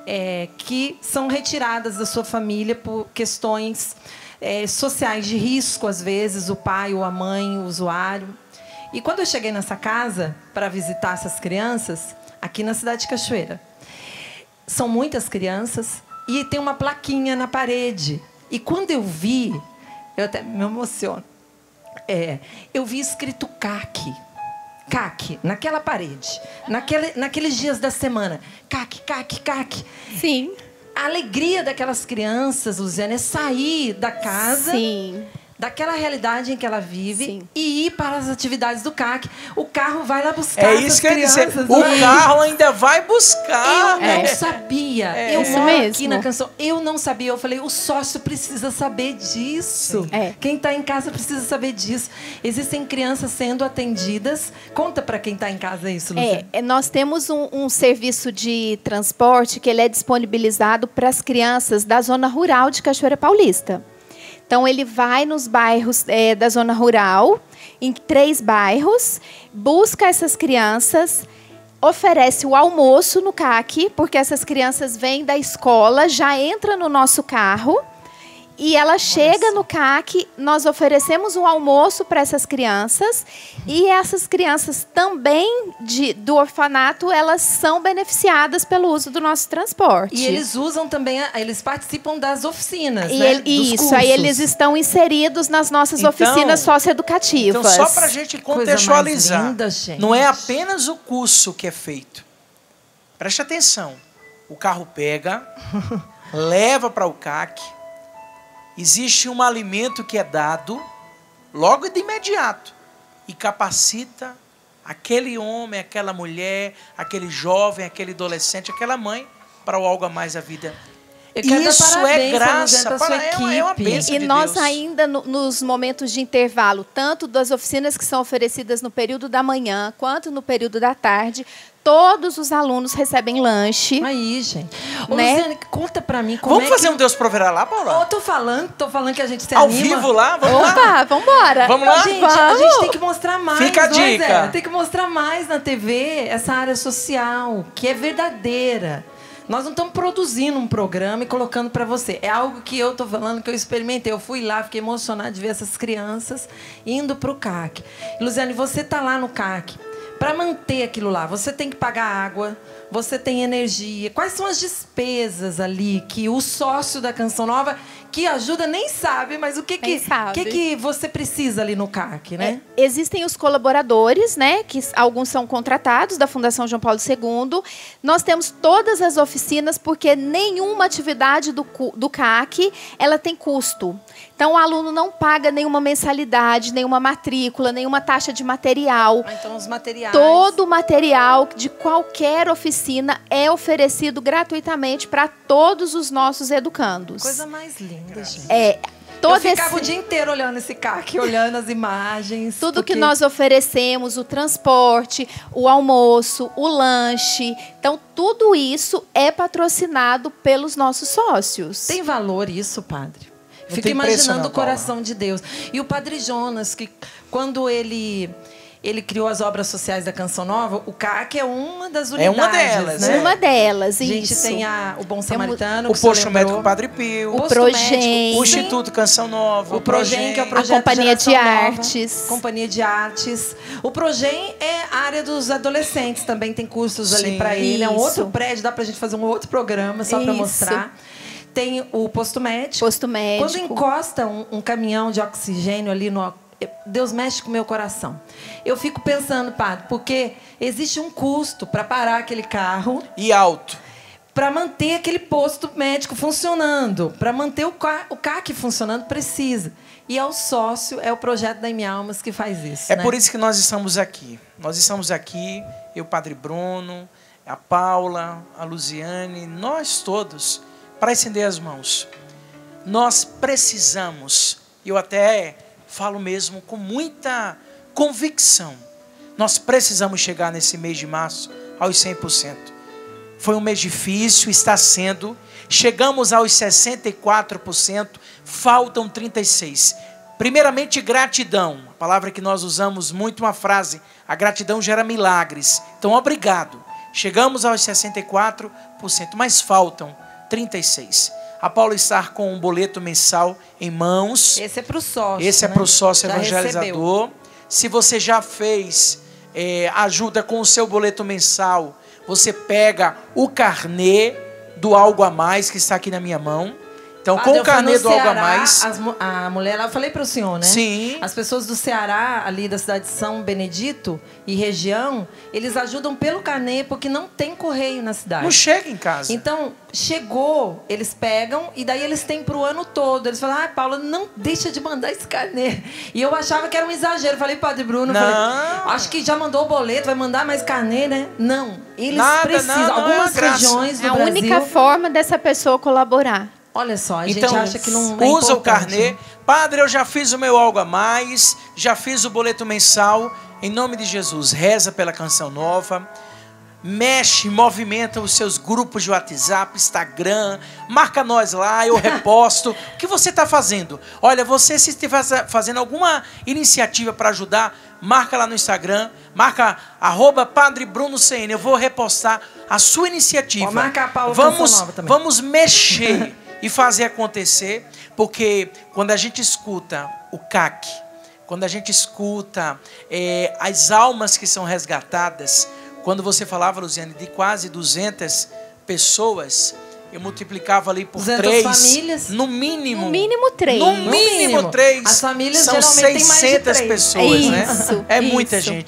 que são retiradas da sua família por questões sociais de risco, às vezes, o pai ou a mãe, o usuário. E quando eu cheguei nessa casa para visitar essas crianças, aqui na cidade de Cachoeira, são muitas crianças e tem uma plaquinha na parede. E quando eu vi, eu até me emociono, eu vi escrito CAC. CAC, naquela parede. Naqueles dias da semana. CAC, CAC, CAC. Sim. A alegria daquelas crianças, Luziane, é sair da casa... Sim. Daquela realidade em que ela vive. Sim. E ir para as atividades do CAC. O carro vai lá buscar É isso que eu ia dizer. O carro ainda vai buscar. Eu não sabia. Eu isso moro mesmo. aqui na Canção. Eu não sabia. Eu falei, o sócio precisa saber disso. Quem está em casa precisa saber disso. Existem crianças sendo atendidas. Conta para quem está em casa isso, Luziane. Nós temos um serviço de transporte que ele é disponibilizado para as crianças da zona rural de Cachoeira Paulista. Então, ele vai nos bairros da zona rural, em 3 bairros, busca essas crianças, oferece o almoço no CAC, porque essas crianças vêm da escola, já entram no nosso carro, e ela chega no CAC, nós oferecemos um almoço para essas crianças, e essas crianças também do orfanato, elas são beneficiadas pelo uso do nosso transporte. E eles usam também, eles participam das oficinas, né? Isso, dos cursos. Aí eles estão inseridos nas nossas oficinas socioeducativas. Então, só para a gente contextualizar, linda, gente. não é apenas o curso que é feito. Preste atenção. O carro pega, leva para o CAC, existe um alimento que é dado logo de imediato e capacita aquele homem, aquela mulher, aquele jovem, aquele adolescente, aquela mãe para o algo a mais da vida. Eu quero dar Isso parabéns, é graça. pra sua equipe. É uma bênção E de nós Deus. ainda, nos momentos de intervalo, tanto das oficinas que são oferecidas no período da manhã, quanto no período da tarde, todos os alunos recebem lanche. Aí, gente. Ô, Né? Luciane, conta pra mim como Vamos é fazer que... um Deus Proverá lá, Paula? Eu tô falando que a gente se Ao anima. vivo lá? Vamos lá? Opa, vambora! Vamos lá? Gente, a gente tem que mostrar mais. Fica a não é, dica. Zé? Tem que mostrar mais na TV essa área social, que é verdadeira. Nós não estamos produzindo um programa e colocando para você. É algo que eu estou falando, que eu experimentei. Eu fui lá, fiquei emocionada de ver essas crianças indo para o CAC. E, Luciane, você está lá no CAC. Para manter aquilo lá, você tem que pagar água, você tem energia. Quais são as despesas ali que o sócio da Canção Nova, que ajuda, nem sabe, mas o que você precisa ali no CAC, né? Existem os colaboradores, né, que alguns são contratados da Fundação João Paulo II. Nós temos todas as oficinas, porque nenhuma atividade do CAC ela tem custo. Então, o aluno não paga nenhuma mensalidade, nenhuma matrícula, nenhuma taxa de material. Então, os materiais. Todo o material de qualquer oficina é oferecido gratuitamente para todos os nossos educandos. Coisa mais linda, gente. Todo eu ficava o dia inteiro olhando esse CAC, olhando as imagens. Tudo que nós oferecemos, o transporte, o almoço, o lanche. Então, tudo isso é patrocinado pelos nossos sócios. Tem valor isso, padre? Não Fico tem preço, imaginando não, o coração de Deus. E o padre Jonas, que quando ele criou as obras sociais da Canção Nova, o CAC é uma das unidades. É uma delas, né? Uma delas, A gente isso. tem o Bom Samaritano, O que o senhor Posto lembrou. Médico Padre Pio. O Progem. O Instituto Canção Nova. O Progem, que é o projeto A Companhia de Geração Nova. Artes. Companhia de Artes. O Progem é a área dos adolescentes, também tem cursos ali Sim. para ele. É um Isso. outro prédio, dá pra gente fazer um outro programa só para Isso. mostrar. Tem o posto médico. Posto médico. Quando encosta um caminhão de oxigênio ali no... Deus mexe com o meu coração. Eu fico pensando, padre, porque existe um custo para parar aquele carro... E alto. Para manter aquele posto médico funcionando. Para manter o CAC funcionando, precisa. E é o sócio, é o projeto da M Almas que faz isso. É né? por isso que nós estamos aqui. Nós estamos aqui, eu, Padre Bruno, a Paula, a Luziane, nós todos, para estender as mãos. Nós precisamos, eu até falo mesmo com muita convicção, nós precisamos chegar nesse mês de março aos 100%. Foi um mês difícil, está sendo. Chegamos aos 64%, faltam 36%. Primeiramente, gratidão. A palavra que nós usamos muito, uma frase. A gratidão gera milagres. Então, obrigado. Chegamos aos 64%, mas faltam 36%. A Paula está com um boleto mensal em mãos. Esse é para o sócio. Esse é para o sócio Já evangelizador. recebeu. Se você já fez ajuda com o seu boleto mensal, você pega o carnê do Algo a Mais, que está aqui na minha mão. Então, Padre, com eu o carnê fui no do Algo a Ceará, Mais... a mulher lá, eu falei para o senhor, né? Sim. As pessoas do Ceará, ali da cidade de São Benedito e região, eles ajudam pelo carnê, porque não tem correio na cidade. Não chega em casa. Então, chegou, eles pegam e daí eles têm pro ano todo. Eles falam, Paula, não deixa de mandar esse carnê. E eu achava que era um exagero. Falei, Padre Bruno, acho que já mandou o boleto, vai mandar mais carnê, né? Não, eles precisam. Algumas regiões do a Brasil... única forma dessa pessoa colaborar. Olha só, a então, gente acha que não é usa o importante, carnê. né? Padre, eu já fiz o meu Algo a Mais, já fiz o boleto mensal. Em nome de Jesus, reza pela Canção Nova. Mexe, movimenta os seus grupos de WhatsApp, Instagram. Marca nós lá, eu reposto. O que você está fazendo? Olha, você se estiver fazendo alguma iniciativa para ajudar, marca lá no Instagram. Marca @Padre Bruno CN. Eu vou repostar a sua iniciativa. Marca a Paula Canção Nova também. Vamos mexer e fazer acontecer, porque quando a gente escuta o CAC, quando a gente escuta as almas que são resgatadas, quando você falava, Luziane, de quase 200 pessoas, eu multiplicava ali por 3. famílias. No mínimo. No mínimo 3. No mínimo 3. As famílias são geralmente têm mais de 600 3. pessoas, né? Isso, É muita isso. gente.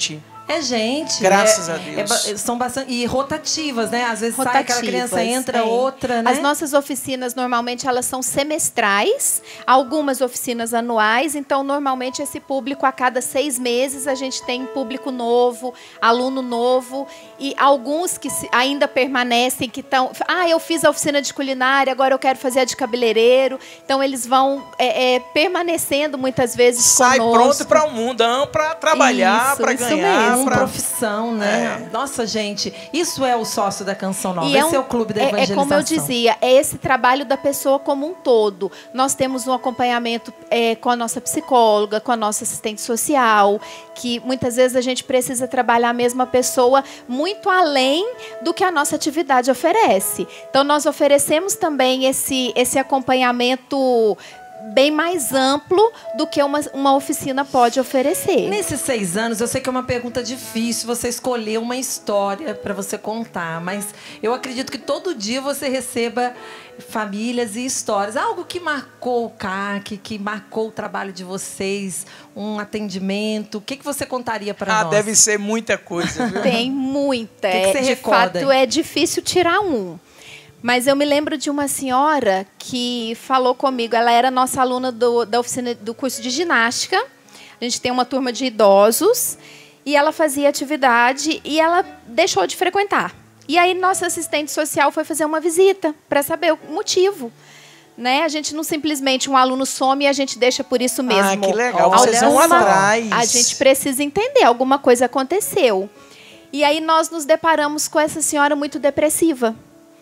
É gente. Graças a Deus. São bastante. E rotativas, né? Às vezes sai aquela criança, entra outra, né? As nossas oficinas, normalmente, elas são semestrais, algumas oficinas anuais. Então, normalmente, esse público, a cada 6 meses, a gente tem público novo, aluno novo. E alguns que ainda permanecem, que estão... eu fiz a oficina de culinária, agora eu quero fazer a de cabeleireiro. Então, eles vão permanecendo, muitas vezes, sai conosco. Pronto para o mundão, para trabalhar, para ganhar. Mesmo. Profissão, né? Nossa, gente, isso é o sócio da Canção Nova. Esse é o clube da evangelização. É como eu dizia, é esse trabalho da pessoa como um todo. Nós temos um acompanhamento com a nossa psicóloga, com a nossa assistente social, que muitas vezes a gente precisa trabalhar a mesma pessoa muito além do que a nossa atividade oferece. Então, nós oferecemos também esse acompanhamento bem mais amplo do que uma oficina pode oferecer. Nesses 6 anos, eu sei que é uma pergunta difícil você escolher uma história para você contar, mas eu acredito que todo dia você receba famílias e histórias. Algo que marcou o CAC, que marcou o trabalho de vocês, um atendimento. O que você contaria para nós? Deve ser muita coisa, viu? Tem muita. O que você de recorda? fato, é difícil tirar um. Mas eu me lembro de uma senhora que falou comigo. Ela era nossa aluna da oficina do curso de ginástica. A gente tem uma turma de idosos. E ela fazia atividade e ela deixou de frequentar. E aí, nossa assistente social foi fazer uma visita para saber o motivo. Né? A gente não simplesmente, um aluno some e a gente deixa por isso mesmo. Que legal. Vocês vão atrás. A gente precisa entender. Alguma coisa aconteceu. E aí, nós nos deparamos com essa senhora muito depressiva.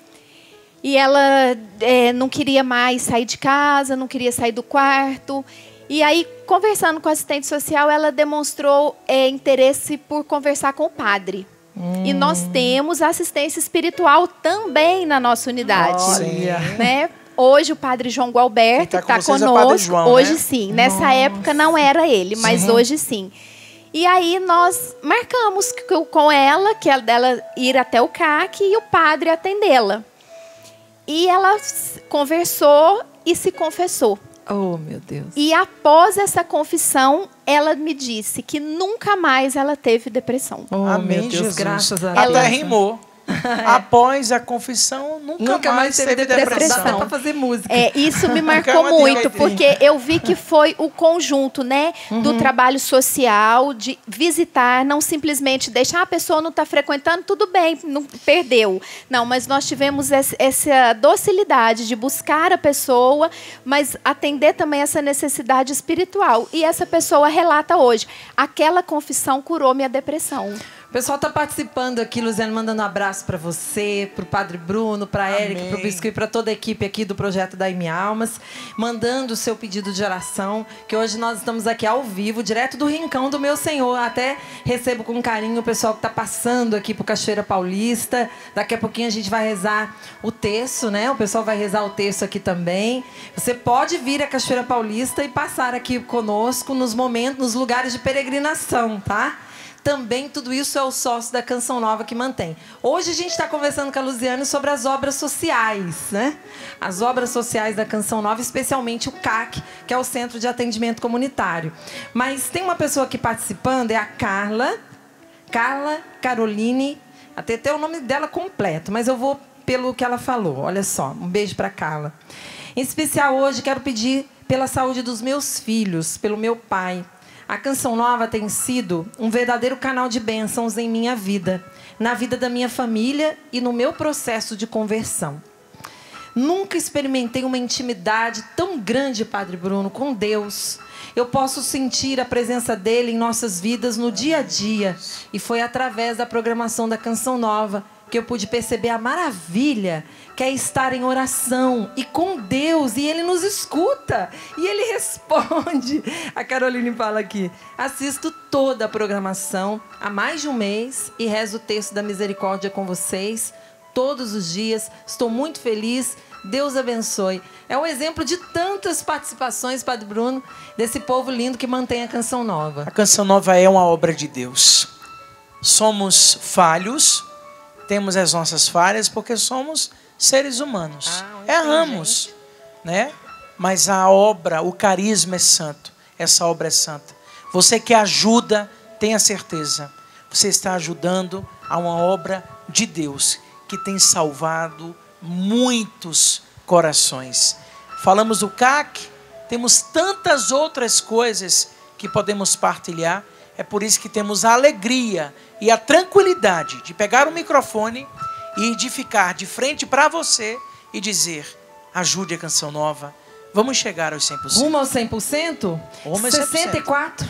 E ela não queria mais sair de casa, não queria sair do quarto. E aí, conversando com a assistente social, ela demonstrou interesse por conversar com o padre. E nós temos assistência espiritual também na nossa unidade. Né? Hoje o padre João Gualberto está conosco. João, hoje né? sim. Nessa época não era ele, mas hoje sim. E aí nós marcamos com ela, que é dela ir até o CAC e o padre atendê-la. E ela conversou e se confessou. Oh, meu Deus. E após essa confissão, ela me disse que nunca mais ela teve depressão. Oh, Amém, meu Deus, Jesus. graças a Deus. Até rimou. Após a confissão, nunca mais teve depressão. Dá até pra fazer música. Isso me marcou muito, porque eu vi que foi o conjunto, né, do trabalho social, de visitar, não simplesmente deixar a pessoa não está frequentando, tudo bem, não perdeu. Não, mas nós tivemos essa docilidade de buscar a pessoa, mas atender também essa necessidade espiritual. E essa pessoa relata hoje, aquela confissão curou minha depressão. O pessoal está participando aqui, Luziane, mandando um abraço para você, para o Padre Bruno, para a Érica, para o Biscuit, para toda a equipe aqui do Projeto Dai-me Almas, mandando o seu pedido de oração, que hoje nós estamos aqui ao vivo, direto do Rincão do Meu Senhor. Até recebo com carinho o pessoal que está passando aqui para o Cachoeira Paulista. Daqui a pouquinho a gente vai rezar o terço, né? O pessoal vai rezar o terço aqui também. Você pode vir à Cachoeira Paulista e passar aqui conosco nos momentos, nos lugares de peregrinação, tá? Também tudo isso é o sócio da Canção Nova que mantém. Hoje a gente está conversando com a Luziane sobre as obras sociais, né? As obras sociais da Canção Nova, especialmente o CAC, que é o Centro de Atendimento Comunitário. Mas tem uma pessoa aqui participando, é a Carla Caroline, até o nome dela completo, mas eu vou pelo que ela falou. Olha só, um beijo para Carla. Em especial hoje quero pedir pela saúde dos meus filhos, pelo meu pai. A Canção Nova tem sido um verdadeiro canal de bênçãos em minha vida, na vida da minha família e no meu processo de conversão. Nunca experimentei uma intimidade tão grande, Padre Bruno, com Deus. Eu posso sentir a presença dele em nossas vidas no dia a dia. E foi através da programação da Canção Nova que eu pude perceber a maravilha que é estar em oração e com Deus, e Ele nos escuta, e Ele responde. A Caroline fala aqui, assisto toda a programação há mais de um mês e rezo o texto da misericórdia com vocês todos os dias, estou muito feliz, Deus abençoe. É um exemplo de tantas participações, Padre Bruno, desse povo lindo que mantém a Canção Nova. A Canção Nova é uma obra de Deus. Somos falhos, temos as nossas falhas porque somos seres humanos. Erramos, né? Mas a obra, o carisma é santo. Essa obra é santa. Você que ajuda, tenha certeza. você está ajudando a uma obra de Deus que tem salvado muitos corações. Falamos do CAC, temos tantas outras coisas que podemos partilhar. É por isso que temos a alegria e a tranquilidade de pegar o microfone e de ficar de frente para você e dizer: ajude a Canção Nova. Vamos chegar aos 100%. Rumo aos 100%? Rumo aos 64%.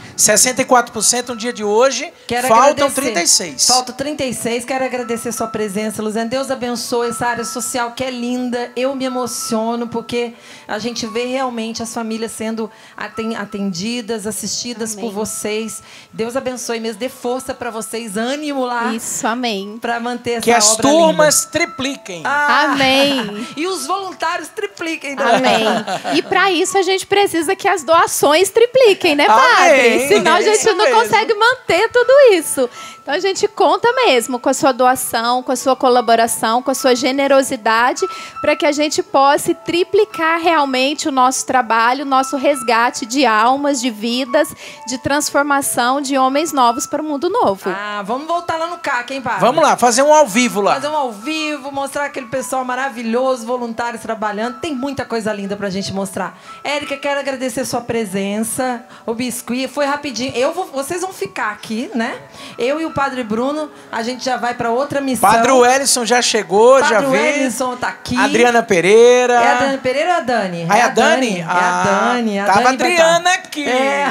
64% no dia de hoje. Quero faltam agradecer. 36. Faltam 36. Quero agradecer sua presença, Luziane. Deus abençoe essa área social que é linda. Eu me emociono porque a gente vê realmente as famílias sendo atendidas, assistidas por vocês. Deus abençoe mesmo. Dê força para vocês, ânimo lá. Isso, amém. Para manter essa que as obra turmas linda. tripliquem. Amém. E os voluntários tripliquem também. Amém. E para isso a gente precisa que as doações tripliquem, né, padre? Amém. Senão a É gente isso não mesmo. consegue manter tudo isso. Então a gente conta mesmo com a sua doação, com a sua colaboração, com a sua generosidade, para que a gente possa triplicar realmente o nosso trabalho, o nosso resgate de almas, de vidas, de transformação de homens novos para o mundo novo. Vamos voltar lá no CAC, hein, padre? Vamos lá, fazer um ao vivo lá. Fazer um ao vivo, mostrar aquele pessoal maravilhoso, voluntários trabalhando. Tem muita coisa linda pra gente mostrar. Érica, quero agradecer sua presença. O biscuit foi rapidinho. Vocês vão ficar aqui, né? Eu e o Padre Bruno, a gente já vai pra outra missão. Padre Wellison já chegou, já Padre vi. Wellison tá aqui. Adriana Pereira. É a Adriana Pereira ou a Dani? Ah, é a Dani? É a Dani. A Tava Dani vai Adriana tá. aqui. É.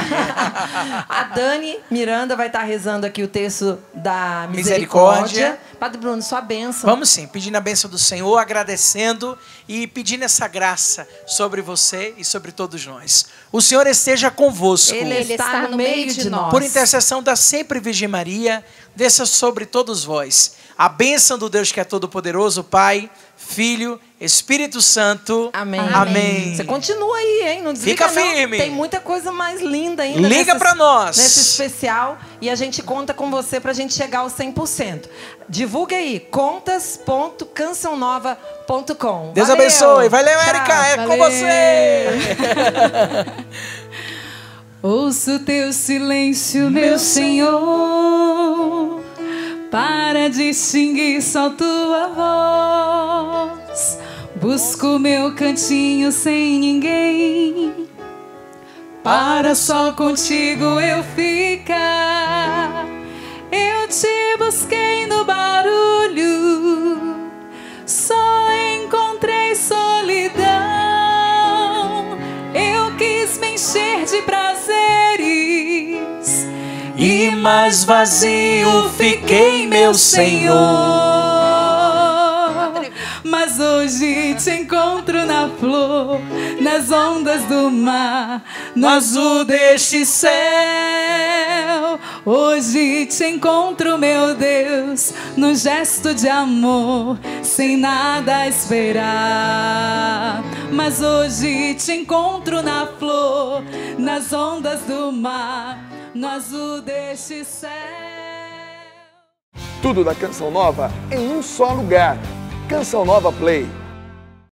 A Dani Miranda vai estar rezando aqui o texto da misericórdia. Padre Bruno, sua bênção. Vamos sim, pedindo a bênção do Senhor, agradecendo e pedindo essa graça sobre você e sobre todos nós. O Senhor esteja convosco. Ele está no meio de nós. Por intercessão da sempre Virgem Maria, desça sobre todos vós a bênção do Deus que é todo-poderoso, Pai, Filho, Espírito Santo. Amém. Amém. Você continua aí, hein? Não desliga, Fica firme. Não. Tem muita coisa mais linda ainda. Liga pra nós. Nesse especial. E a gente conta com você pra gente chegar aos 100%. Divulga aí, contas.cançãonova.com. Deus Valeu. abençoe. Valeu, Tchau. Érica. É com Valeu. você. Ouço teu silêncio, meu Senhor, para distinguir só tua voz. Busco meu cantinho sem ninguém, para só contigo eu ficar. Eu te busquei no barulho, só encontrei solidão. Eu quis me encher de prazeres E mais vazio fiquei, meu Senhor. Mas hoje te encontro na flor, nas ondas do mar, no azul deste céu. Hoje te encontro, meu Deus, no gesto de amor, sem nada esperar. Mas hoje te encontro na flor, nas ondas do mar, no azul deste céu. Tudo da Canção Nova em um só lugar. Canção Nova Play.